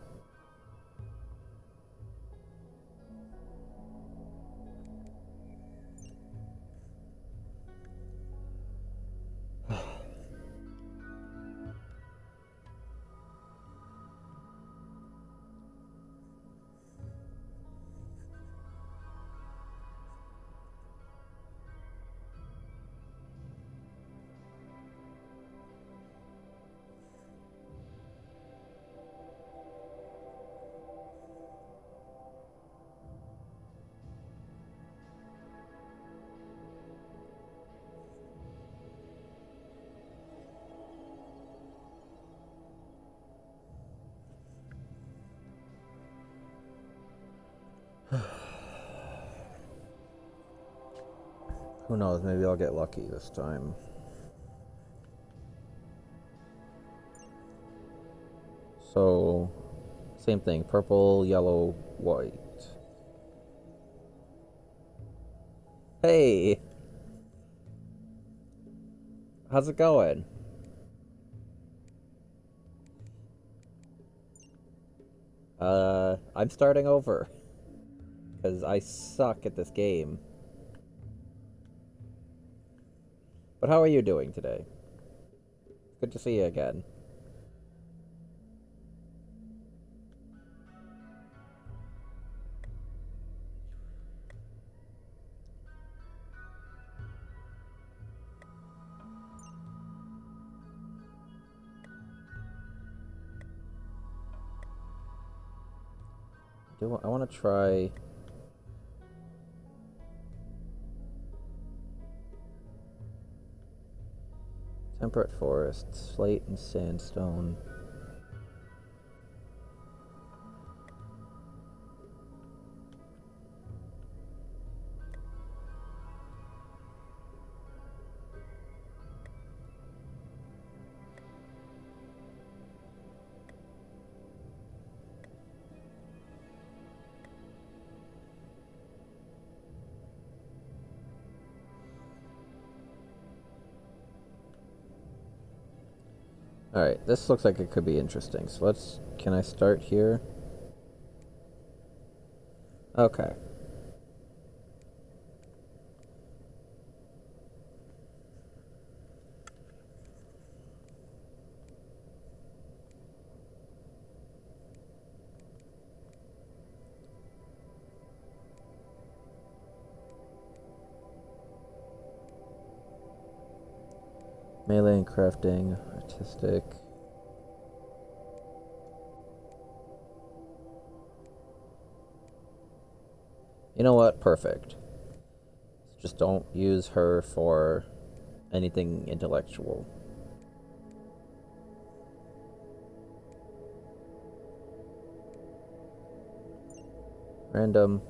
Who knows, maybe I'll get lucky this time. So, same thing, purple, yellow, white. Hey! How's it going? I'm starting over. Because I suck at this game. But how are you doing today? Good to see you again. I want to try... Temperate forest, slate and sandstone. Alright, this looks like it could be interesting. So can I start here? Okay. Melee and crafting, artistic. You know what? Perfect. Just don't use her for anything intellectual. Random.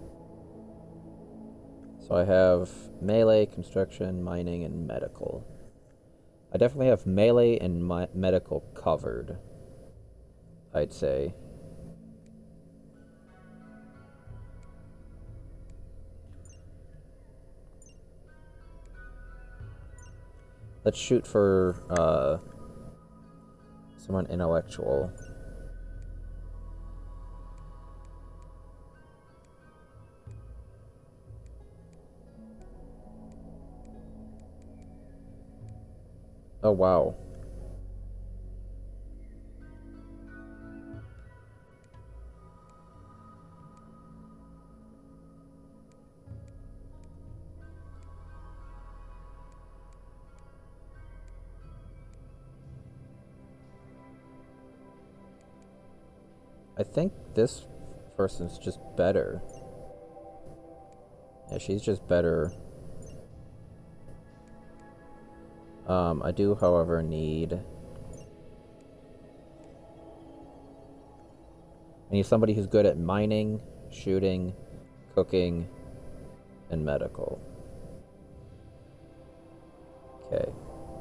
So I have melee, construction, mining, and medical. I definitely have melee and medical covered, I'd say. Let's shoot for someone intellectual. Oh, wow. I think this person's just better. Yeah, she's just better. I do, however, need... I need somebody who's good at mining, shooting, cooking, and medical. Okay.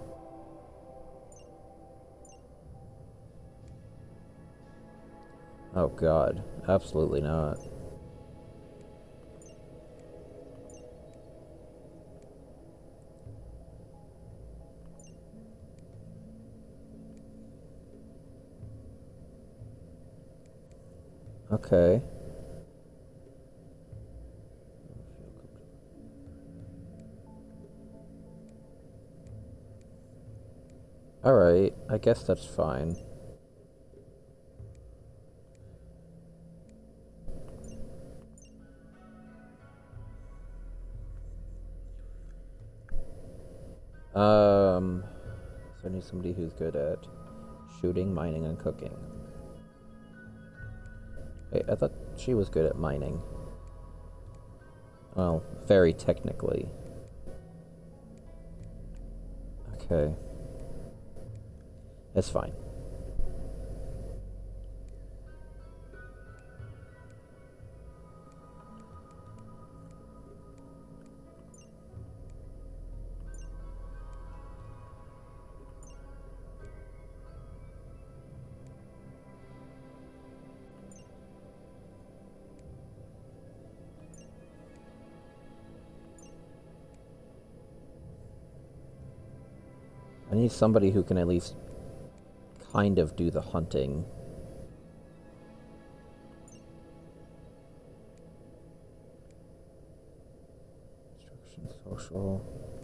Oh god, absolutely not. Okay. Alright, I guess that's fine. So I need somebody who's good at shooting, mining, and cooking. Wait, I thought she was good at mining. Well, very technically. Okay. It's fine. I need somebody who can at least kind of do the hunting. Instruction, social.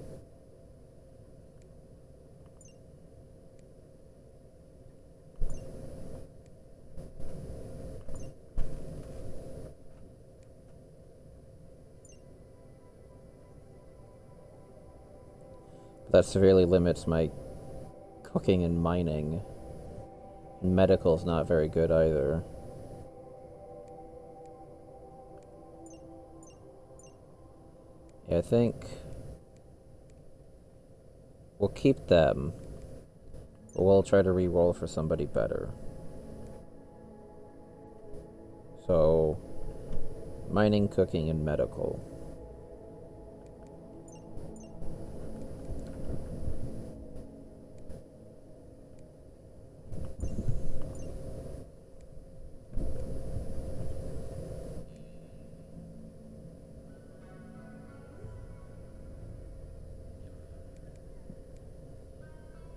That severely limits my cooking and mining. And medical's not very good either. Yeah, I think we'll keep them, but we'll try to re-roll for somebody better. So, mining, cooking, and medical.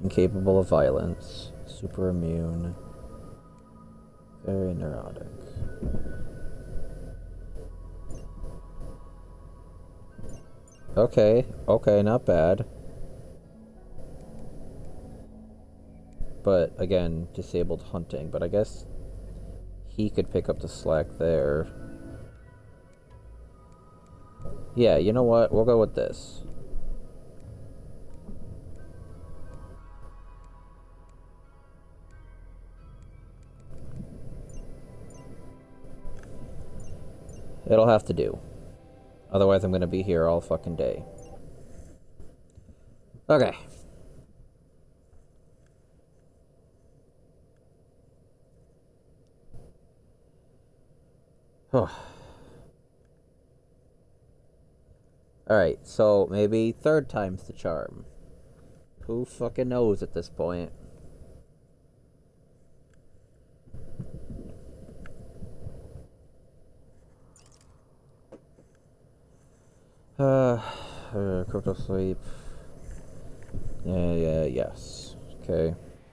Incapable of violence. Super immune. Very neurotic. Okay, not bad. But, again, disabled hunting. But I guess he could pick up the slack there. Yeah, you know what? We'll go with this. It'll have to do. Otherwise, I'm gonna be here all fucking day. Okay. Alright, so maybe third time's the charm. Who fucking knows at this point? Crypto sleep. Yes. Okay.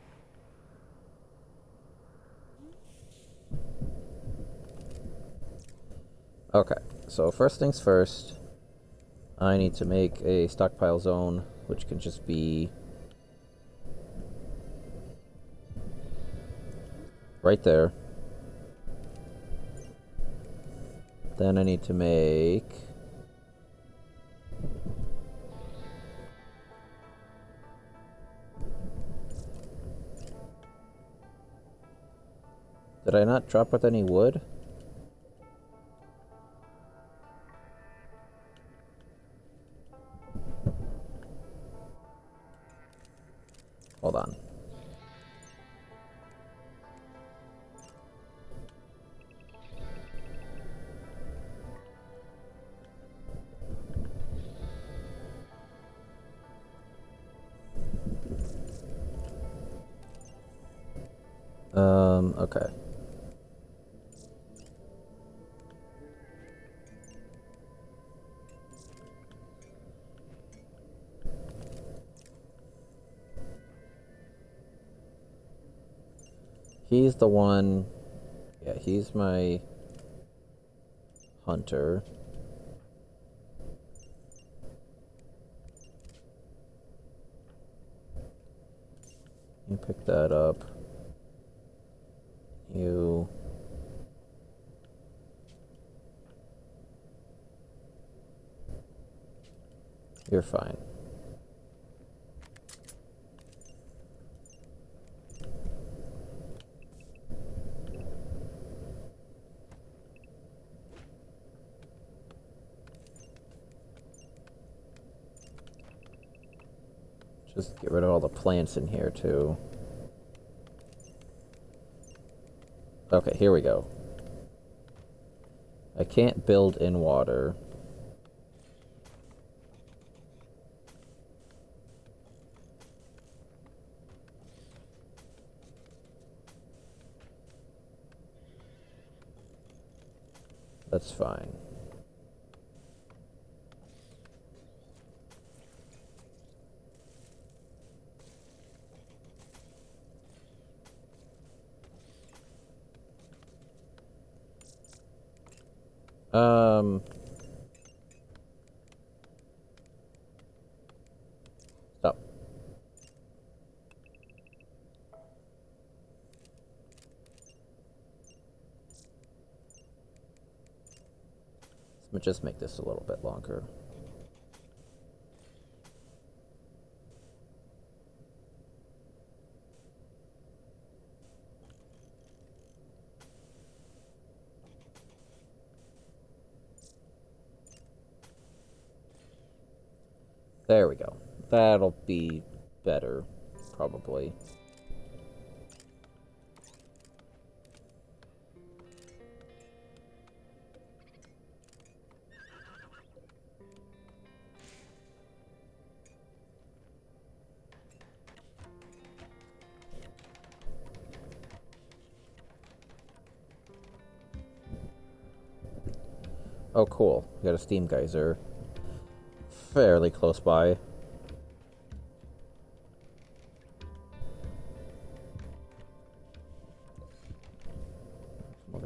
Okay, so first things first, I need to make a stockpile zone, which can just be right there. Then I need to make Did I not drop with any wood? Hold on. Okay. He's the one... Yeah, he's my hunter. You pick that up. You... You're fine. Just get rid of all the plants in here, too. Okay, here we go. I can't build in water. That's fine. Stop. Let's just make this a little bit longer. There we go. That'll be better, probably. Oh, cool. We got a steam geyser. Fairly close by.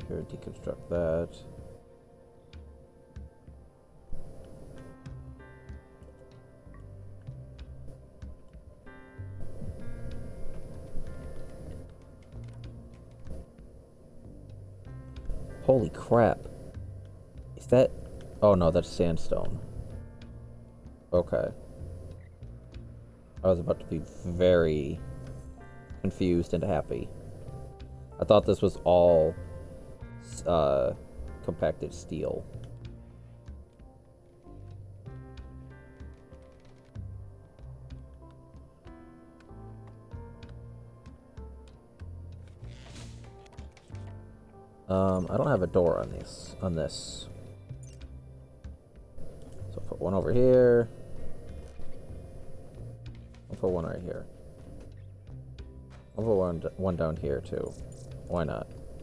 here, deconstruct that. Holy crap. Is that... Oh no, that's sandstone. Okay. I was about to be very confused and happy. I thought this was all compacted steel. I don't have a door on this. So I'll put one over here. I'll put one right here. I'll put one down here too. Why not?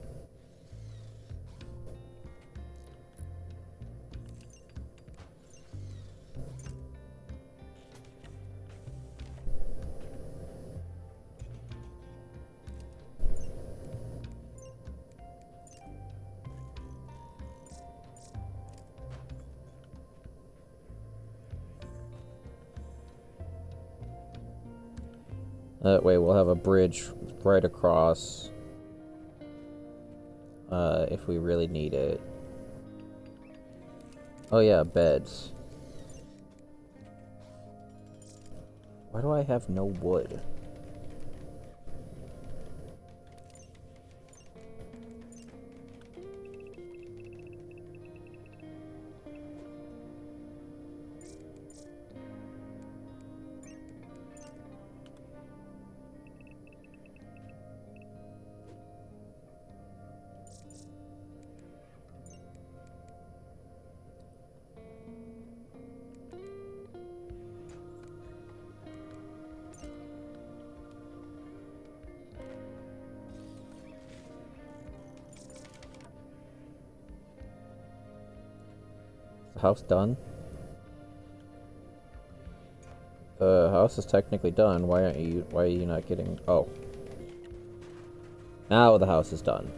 That way we'll have a bridge right across if we really need it. Oh yeah, beds. Why do I have no wood? House done? The house is technically done. Why are you not getting... Oh. Now the house is done.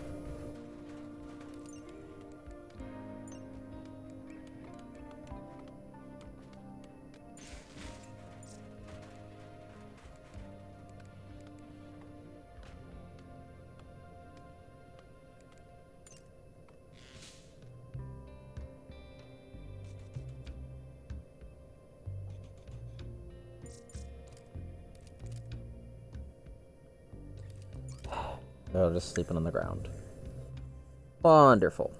Oh, just sleeping on the ground. Wonderful.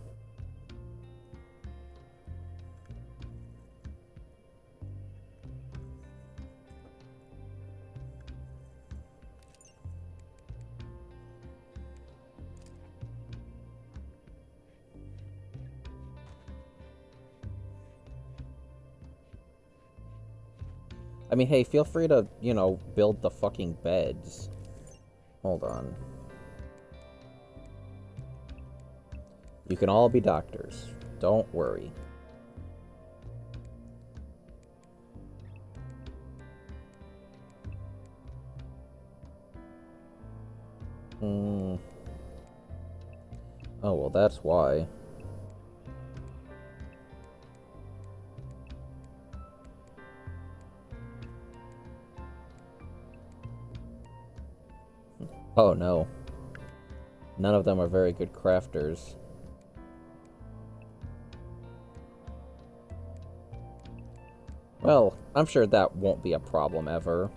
I mean, hey, feel free to, you know, build the fucking beds. Hold on. You can all be doctors. Don't worry. Oh, well, that's why. Oh, no. None of them are very good crafters. Well, I'm sure that won't be a problem ever.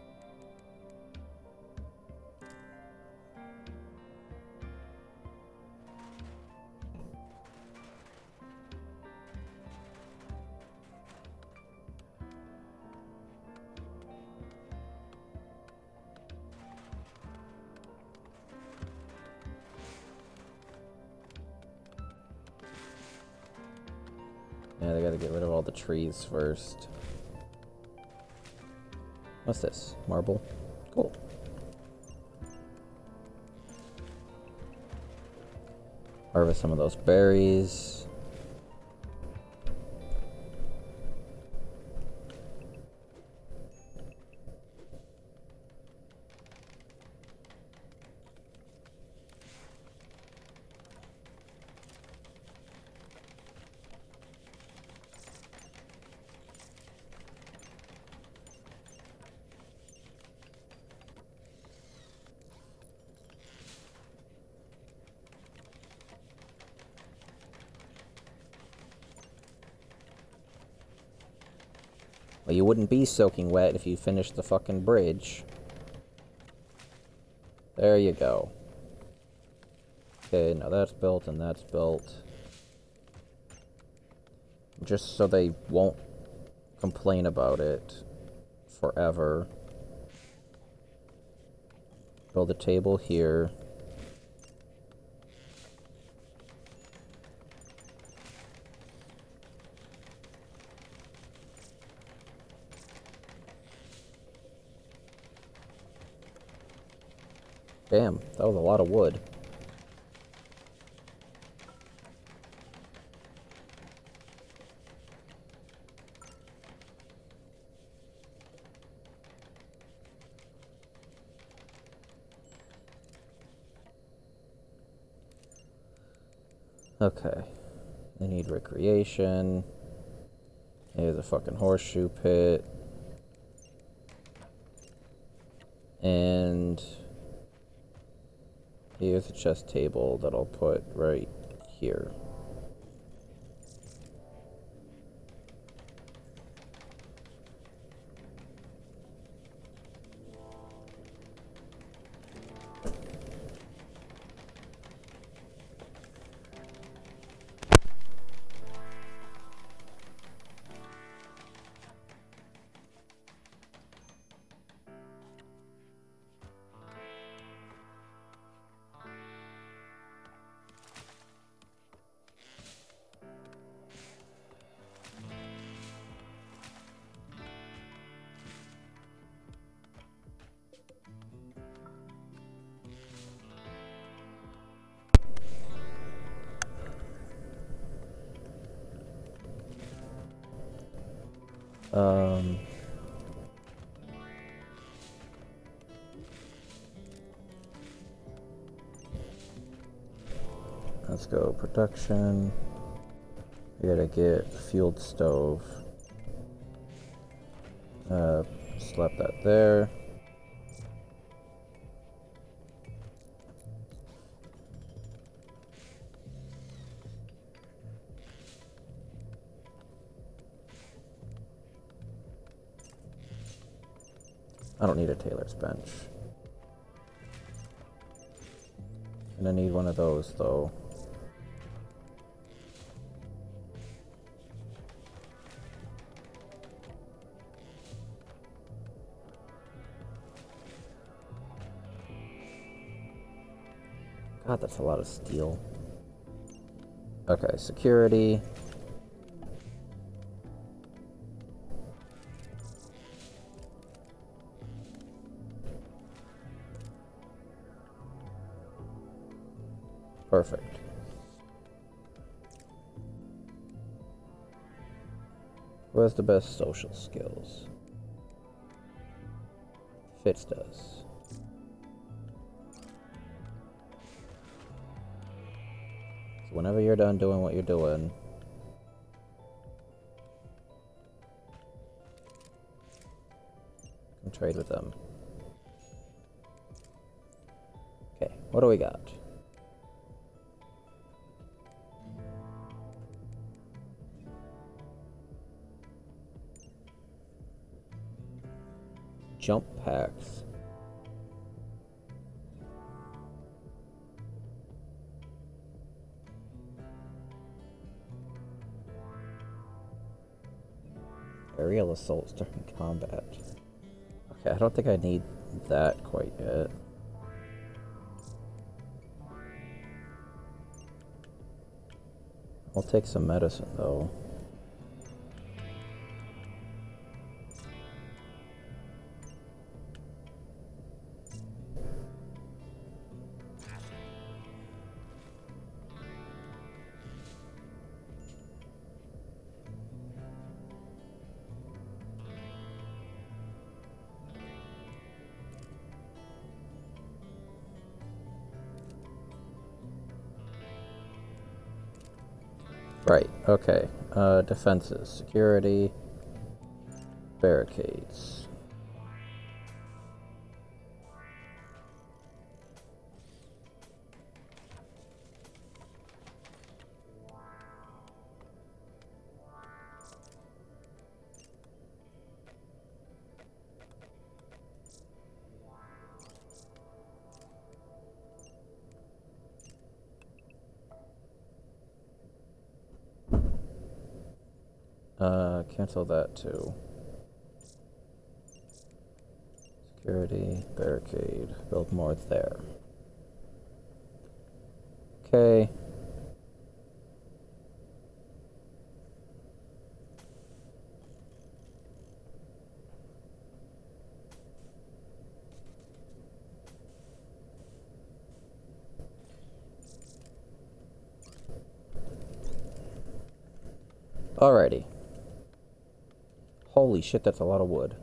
Yeah, they gotta get rid of all the trees first. What's this? Marble? Cool. Harvest some of those berries. Well, you wouldn't be soaking wet if you finished the fucking bridge. There you go. Okay, now that's built and that's built. Just so they won't complain about it forever. Build a table here. Damn, that was a lot of wood. Okay. They need recreation. Here's a fucking horseshoe pit. And here's a chest table that I'll put right here. Let's go production. We gotta get a fueled stove. Slap that there. I don't need a tailor's bench. And I need one of those, though. God, that's a lot of steel. Okay, security. Perfect. Who has the best social skills? Fitz does. So whenever you're done doing what you're doing, you can trade with them. Okay, what do we got? Jump packs. Aerial assaults during combat. Okay, I don't think I need that quite yet. I'll take some medicine though. Right, okay. Defenses, security, barricades. cancel that too. Security, barricade, build more there. Okay. Alrighty. Holy shit, that's a lot of wood.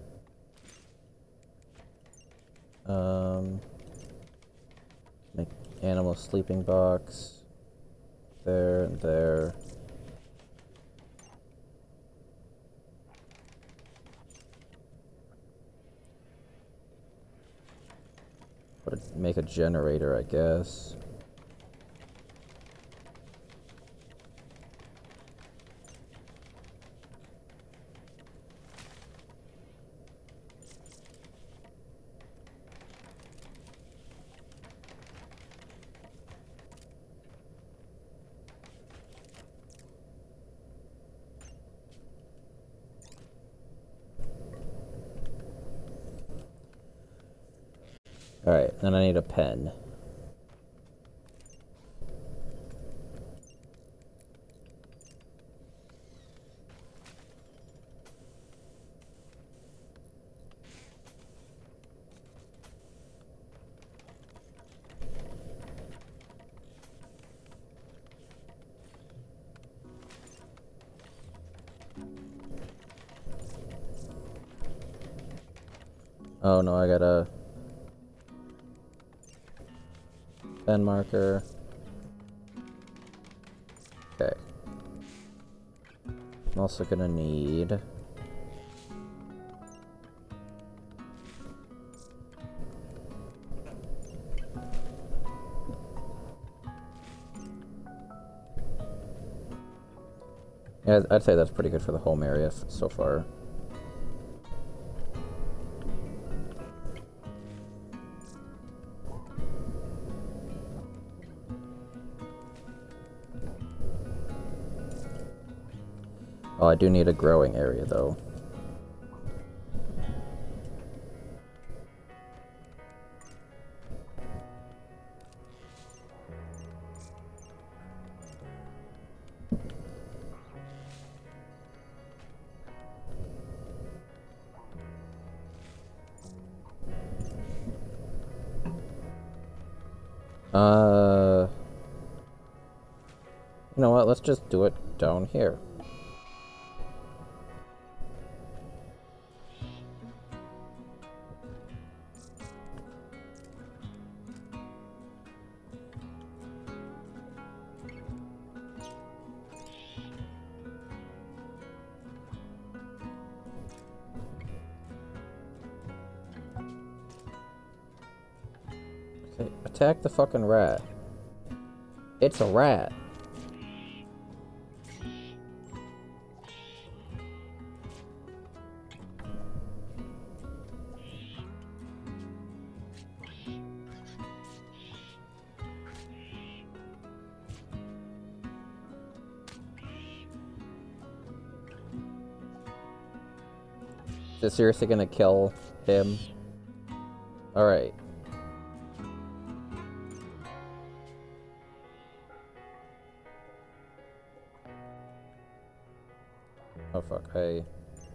Make animal sleeping box. There and there. Make a generator, I guess. Alright, then I need a pen. Oh no, I gotta... pen marker. Okay. I'm also gonna need... yeah, I'd say that's pretty good for the home area so far. Oh, I do need a growing area, though. You know what? Let's just do it down here. Okay, attack the fucking rat. It's a rat. Is it seriously gonna kill him? Alright. Oh fuck, hey.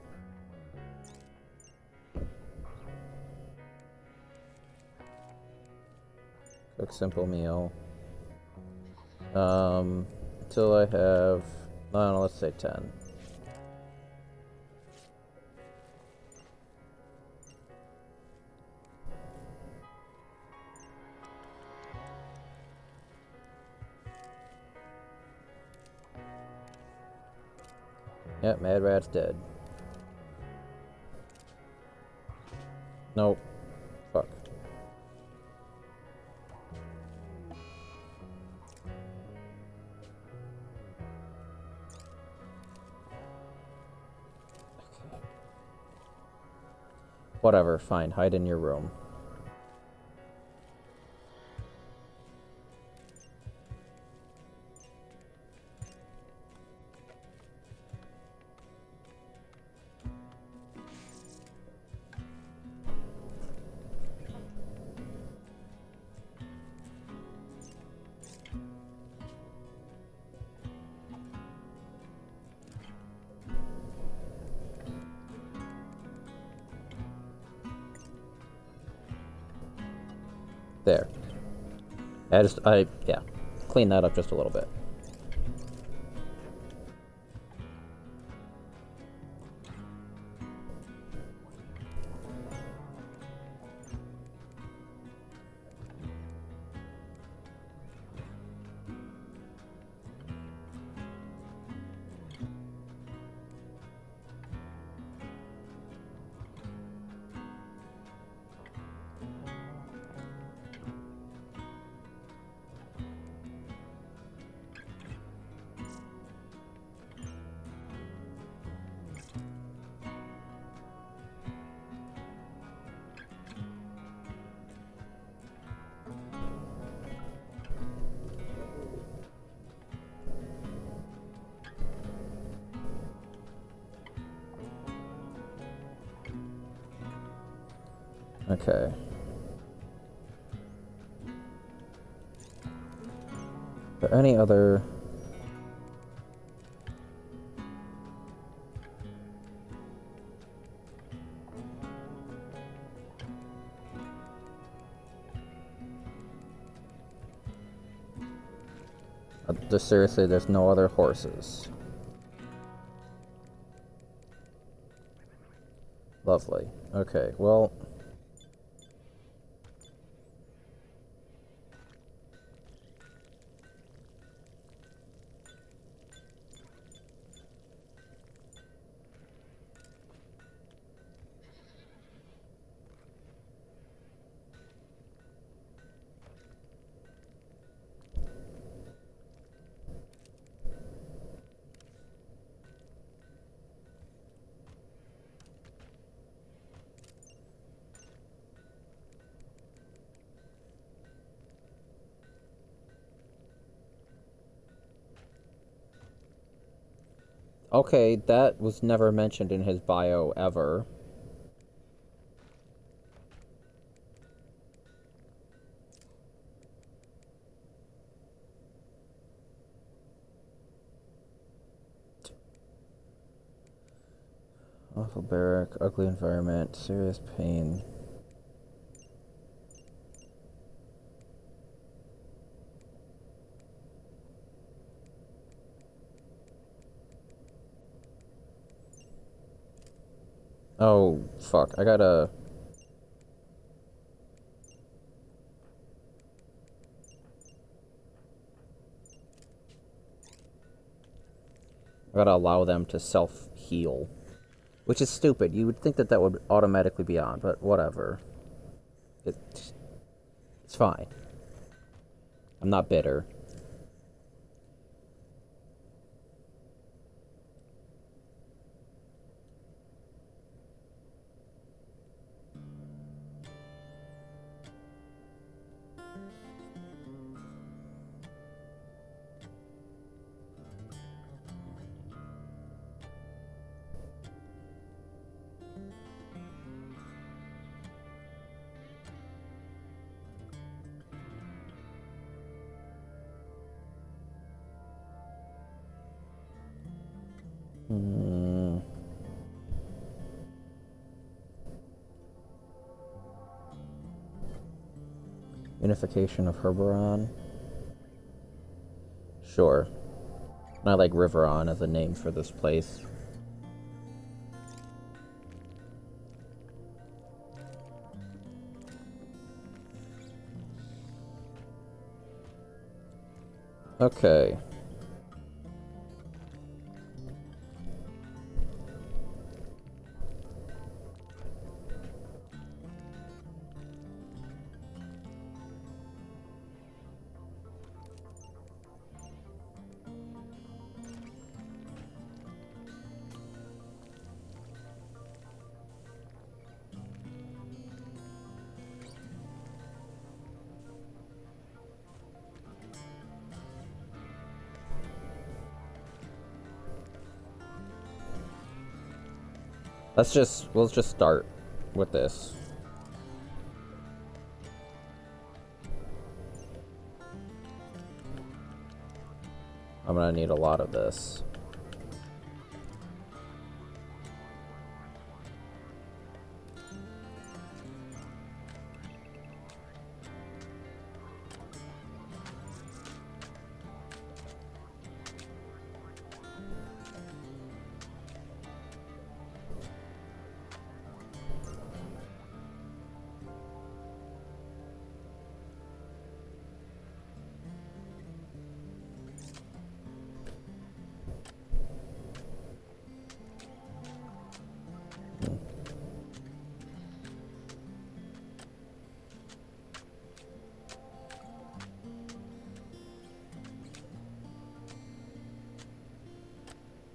Cook simple meal. Until I have... no, let's say 10. Yep, Mad Rat's dead. Nope. Fuck. Whatever, fine. Hide in your room. There. Yeah, clean that up just a little bit. Okay. Are there any other... Just seriously, there's no other horses. Lovely. Okay, well... Okay, that was never mentioned in his bio ever. Awful barrack, ugly environment, serious pain. Oh, fuck. I gotta allow them to self-heal. Which is stupid. You would think that that would automatically be on, but whatever. It's fine. I'm not bitter. Unification of Herberon? Sure. I like Riveron as a name for this place. Okay. We'll just start with this. I'm gonna need a lot of this.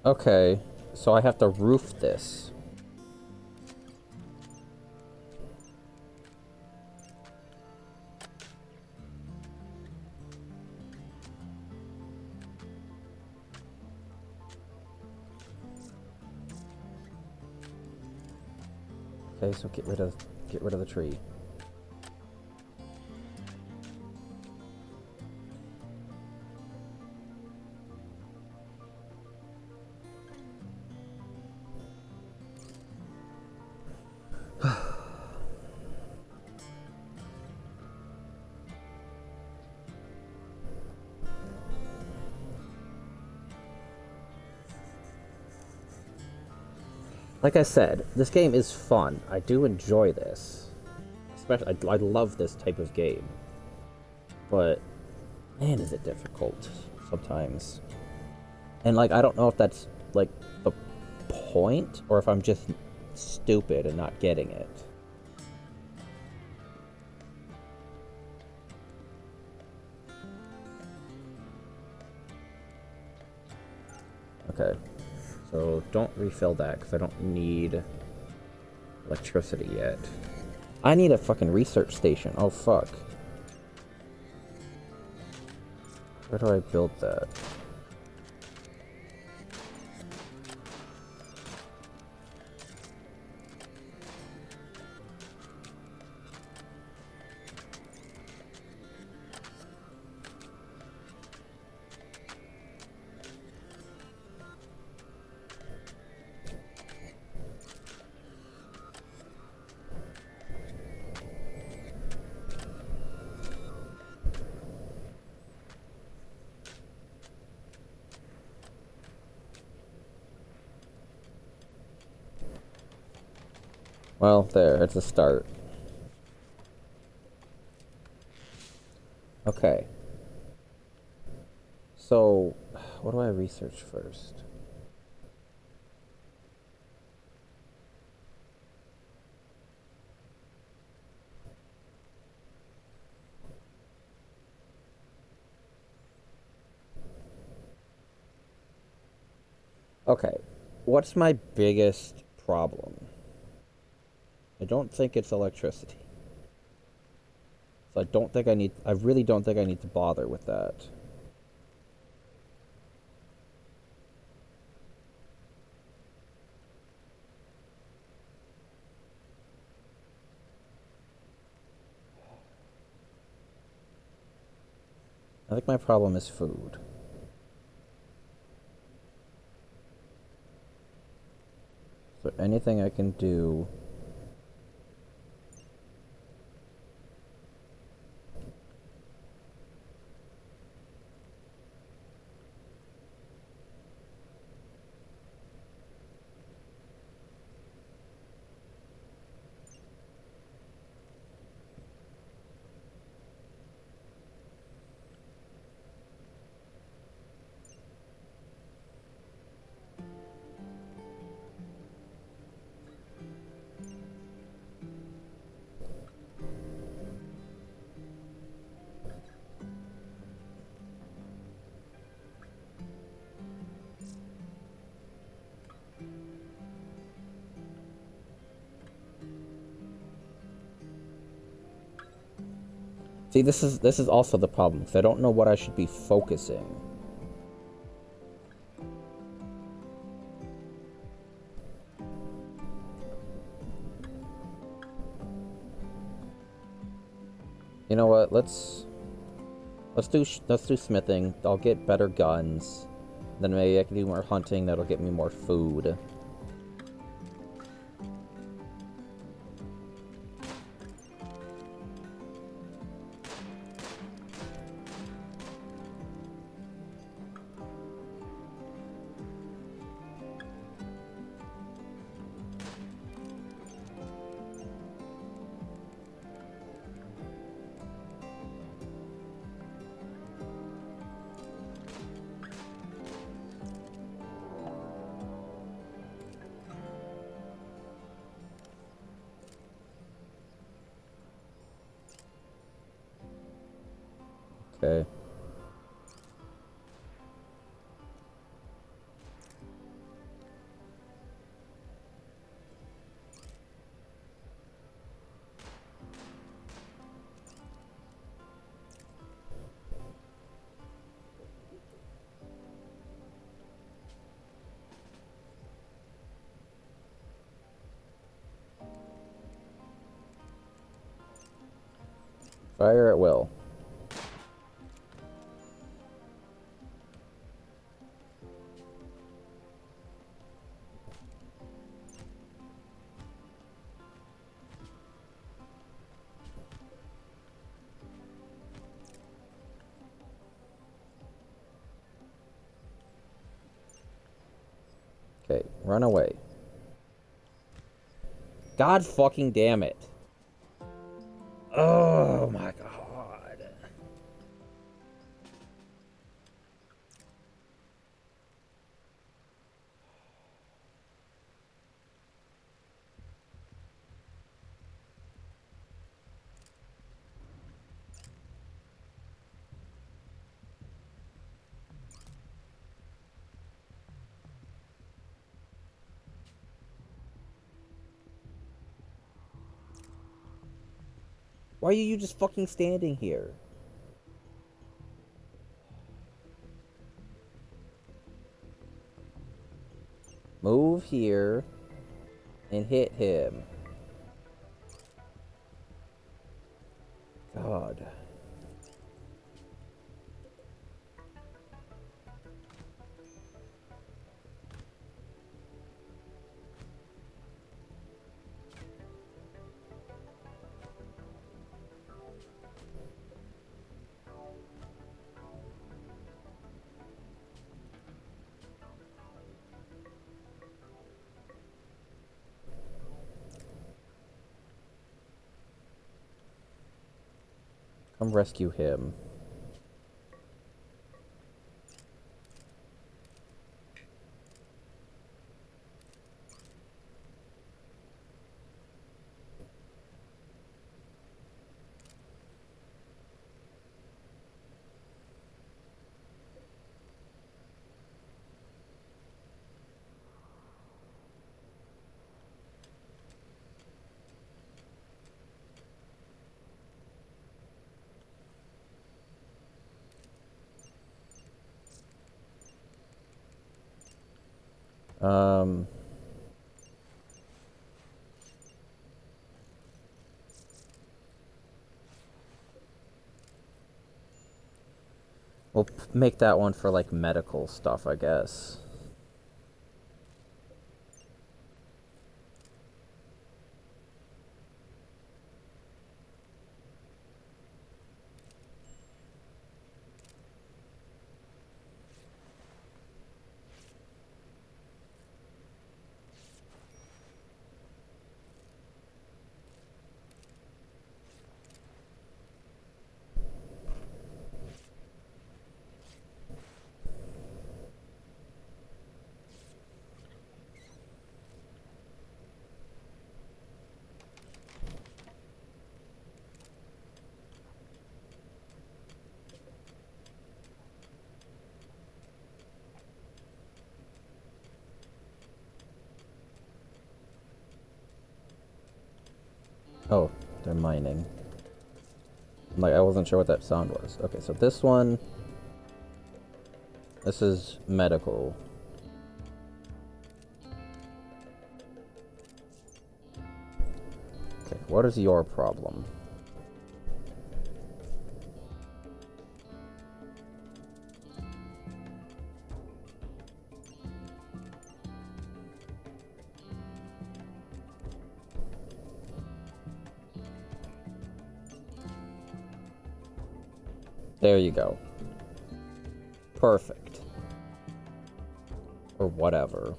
Okay, so I have to roof this. Okay, so get rid of the tree. Like I said, this game is fun. I do enjoy this. Especially, I love this type of game. But, man, is it difficult sometimes. And, like, I don't know if that's, like, the point, or if I'm just stupid and not getting it. Okay. So, don't refill that, because I don't need electricity yet. I need a fucking research station. Oh, fuck. Where do I build that? Well, there, it's a start. Okay. So, what do I research first? Okay. What's my biggest problem? I don't think it's electricity. So I really don't think I need to bother with that. I think my problem is food. So anything I can do. See, this is also the problem, because I don't know what I should be focusing. You know what? Let's do smithing. I'll get better guns. Then maybe I can do more hunting. That'll get me more food. Okay. Fire at will. Okay, run away. God fucking damn it. Oh my god. Why are you just fucking standing here? Move here and hit him. God. Come rescue him. We'll make that one for, like, medical stuff, I guess. Oh, they're mining. Like, I wasn't sure what that sound was. Okay, so this one... This is medical. Okay, what is your problem? There you go. Perfect. Or whatever.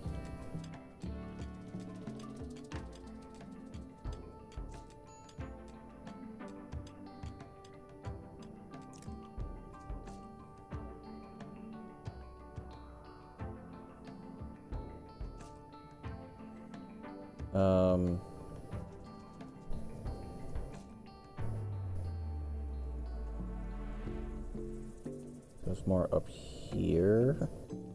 There's more up here.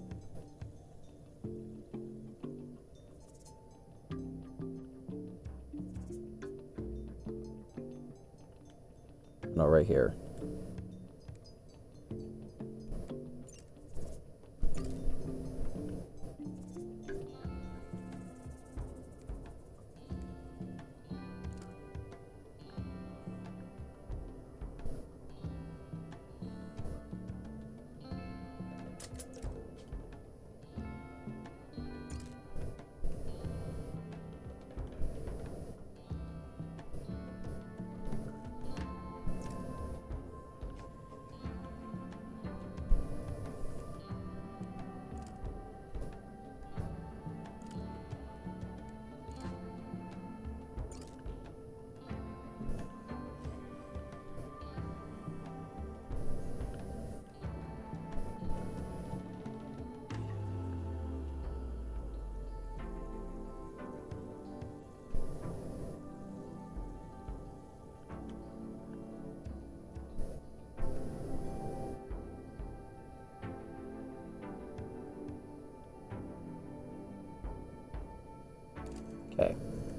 No, right here. Okay.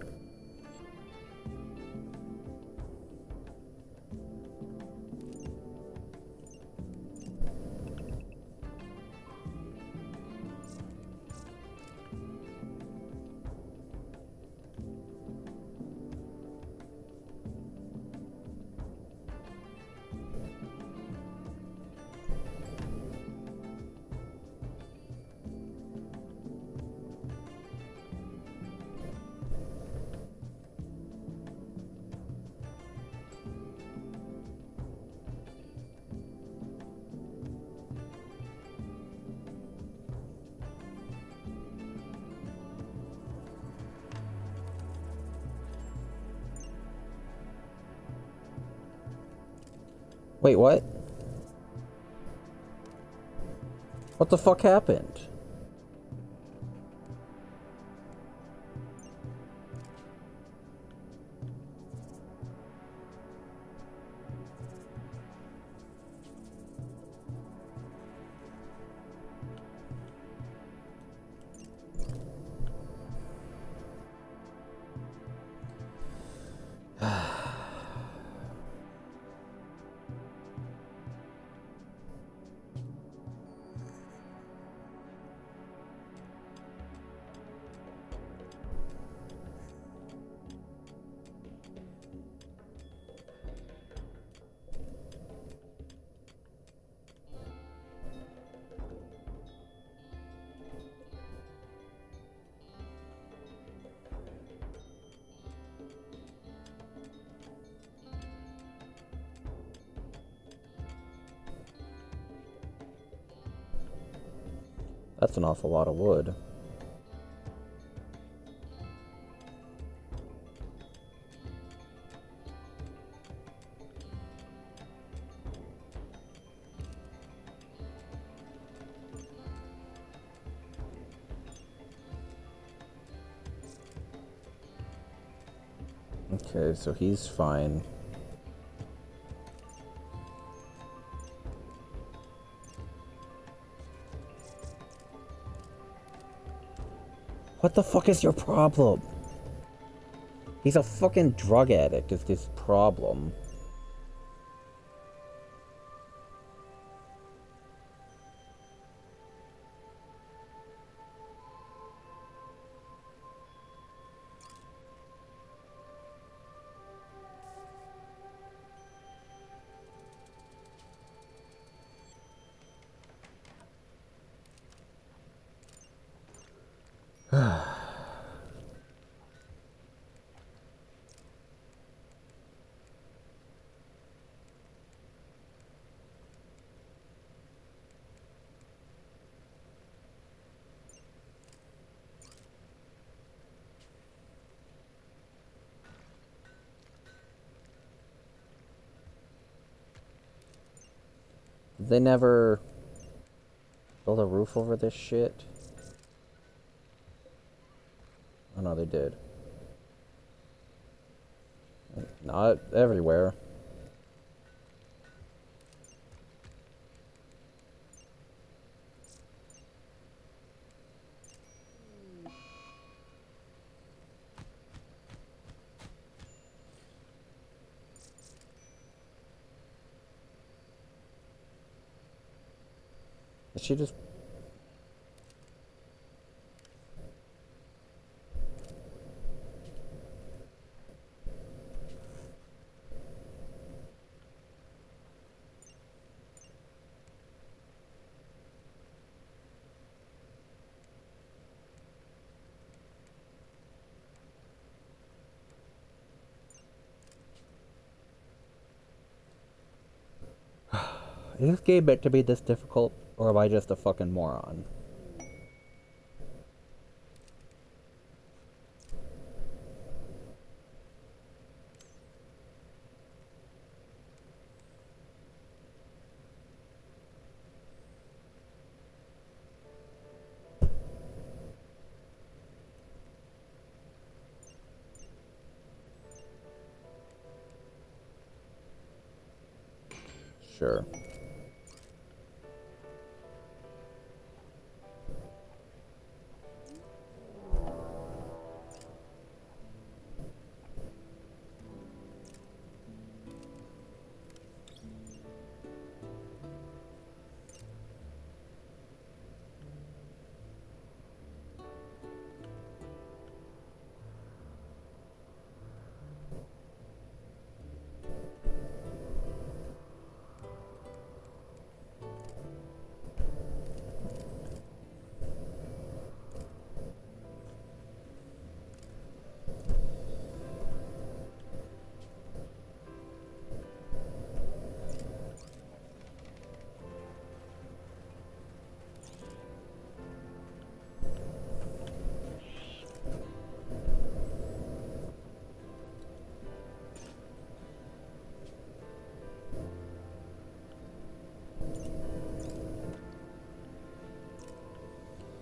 Wait, what? What the fuck happened? That's an awful lot of wood. Okay, so he's fine. What the fuck is your problem? He's a fucking drug addict is his problem. They never build a roof over this shit? Oh no, they did. Not everywhere. Is she just... Is this game meant to be this difficult, or am I just a fucking moron? Sure.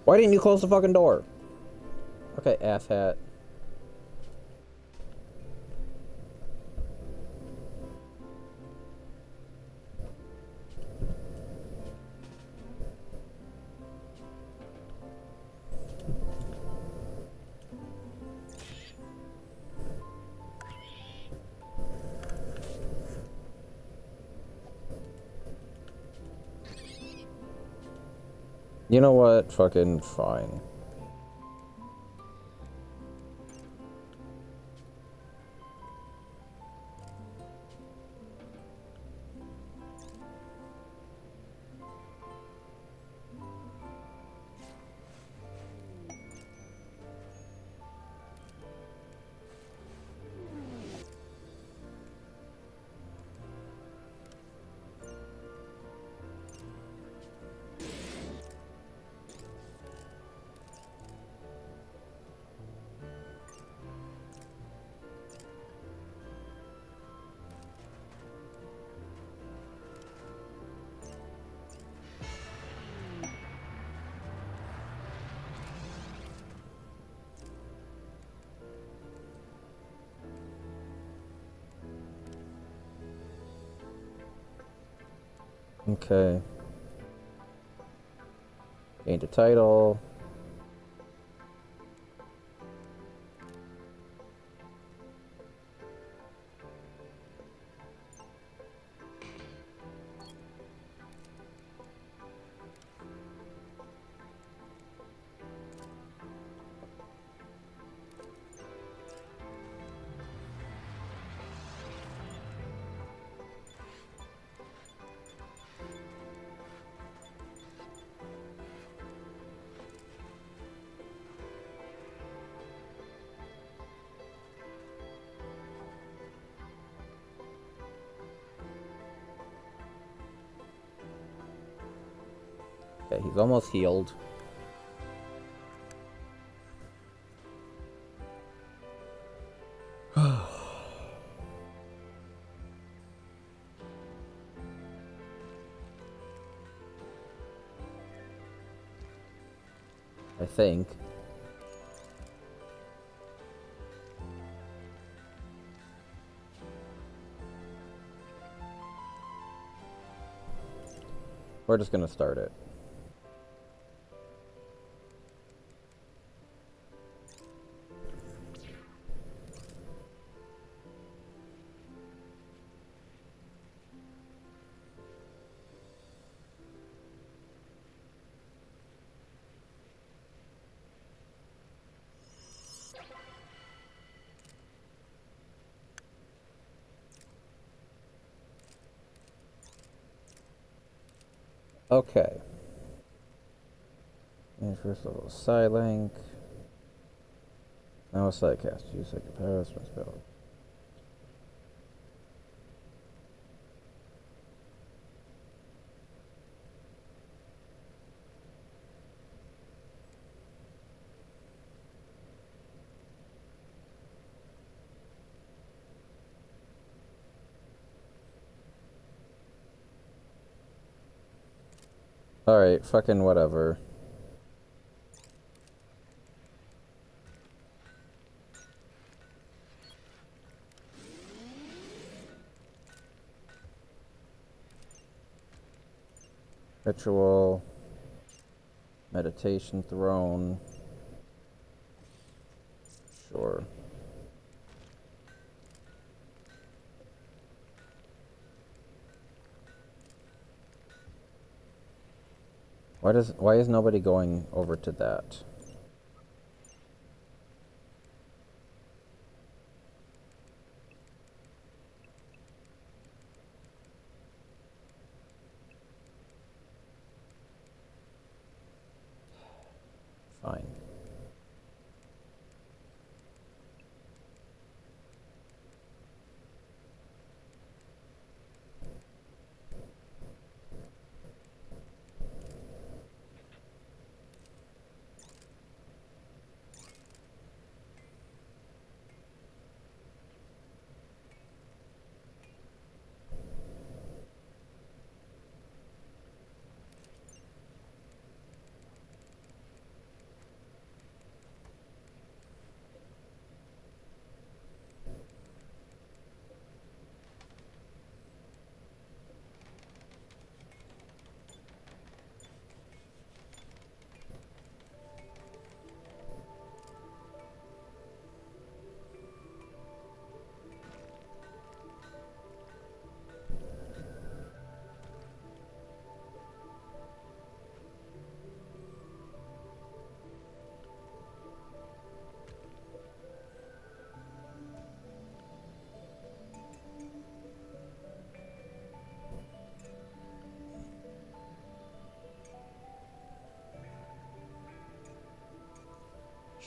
Why didn't you close the fucking door? Okay, asshat. You know what? Fucking fine. Okay. Gained a title. Okay, he's almost healed. I think. We're just gonna start it. Okay. And first level Psylink. Now a Psycast. Use like a pass, my spell. Alright, fucking whatever. Ritual. Meditation Throne. Sure. Why is nobody going over to that? Fine.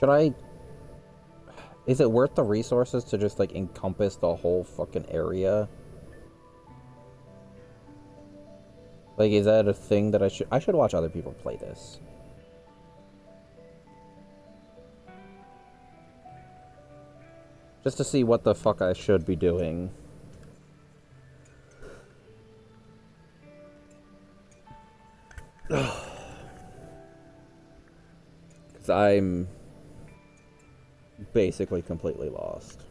Should I... Is it worth the resources to just, like, encompass the whole fucking area? Like, is that a thing that I should... I should watch other people play this. Just to see what the fuck I should be doing. Because I'm basically completely lost.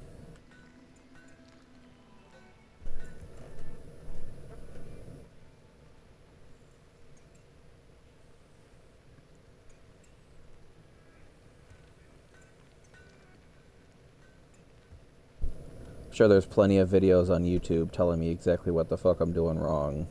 I'm sure there's plenty of videos on YouTube telling me exactly what the fuck I'm doing wrong.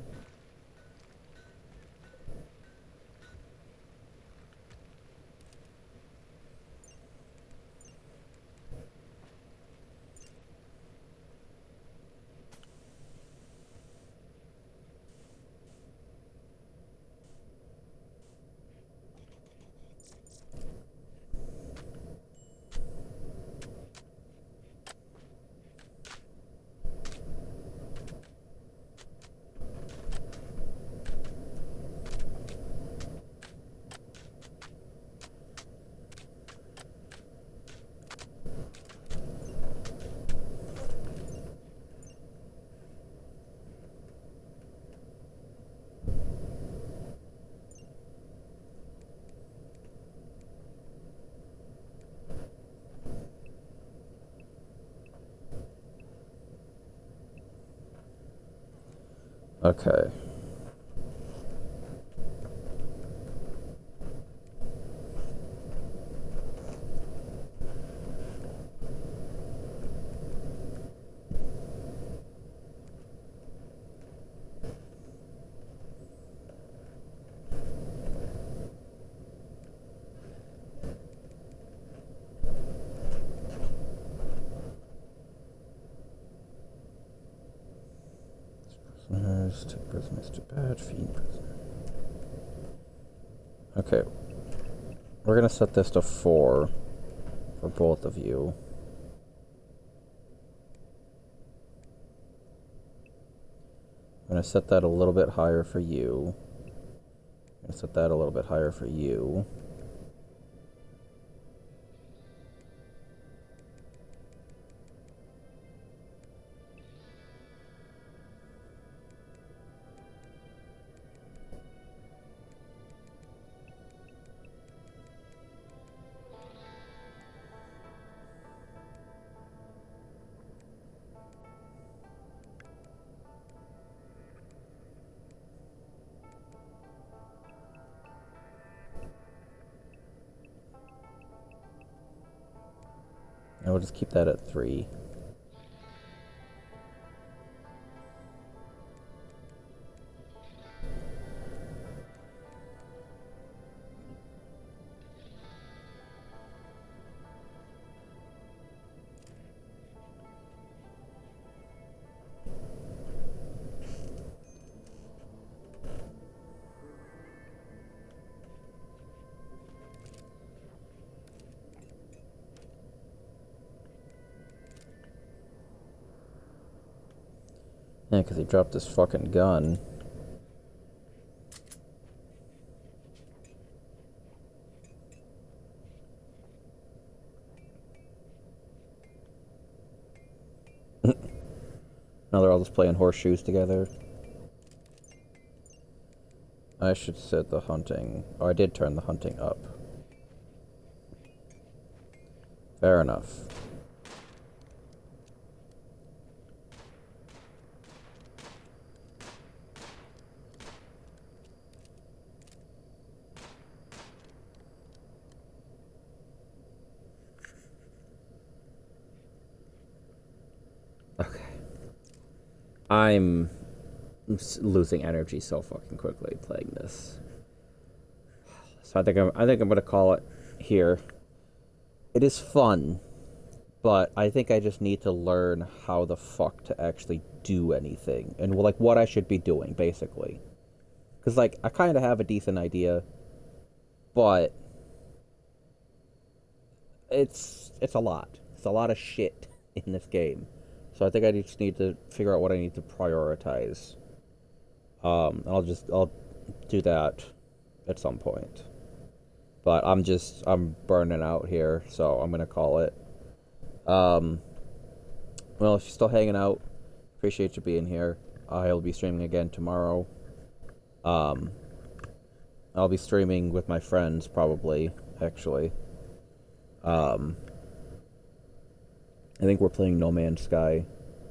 Okay. Prisoners, take prisoners to bed, feed prisoners. Okay. We're gonna set this to 4 for both of you. I'm gonna set that a little bit higher for you. I'm gonna set that a little bit higher for you. And we'll just keep that at 3. Yeah, because he dropped his fucking gun. Now they're all just playing horseshoes together. I should set the hunting... Oh, I did turn the hunting up. Fair enough. Okay. I'm losing energy so fucking quickly playing this. So I think I'm gonna call it here. It is fun, but I think I just need to learn how the fuck to actually do anything and like what I should be doing basically. Cuz like I kind of have a decent idea, but it's a lot. It's a lot of shit in this game. So I think I just need to figure out what I need to prioritize. I'll do that at some point. But I'm burning out here, so I'm gonna call it. Um, well, if you're still hanging out, appreciate you being here. I'll be streaming again tomorrow. Um, I'll be streaming with my friends probably, actually. I think we're playing No Man's Sky.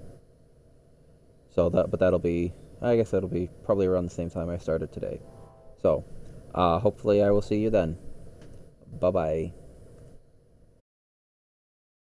But I guess that'll be probably around the same time I started today. So, hopefully I will see you then. Bye-bye.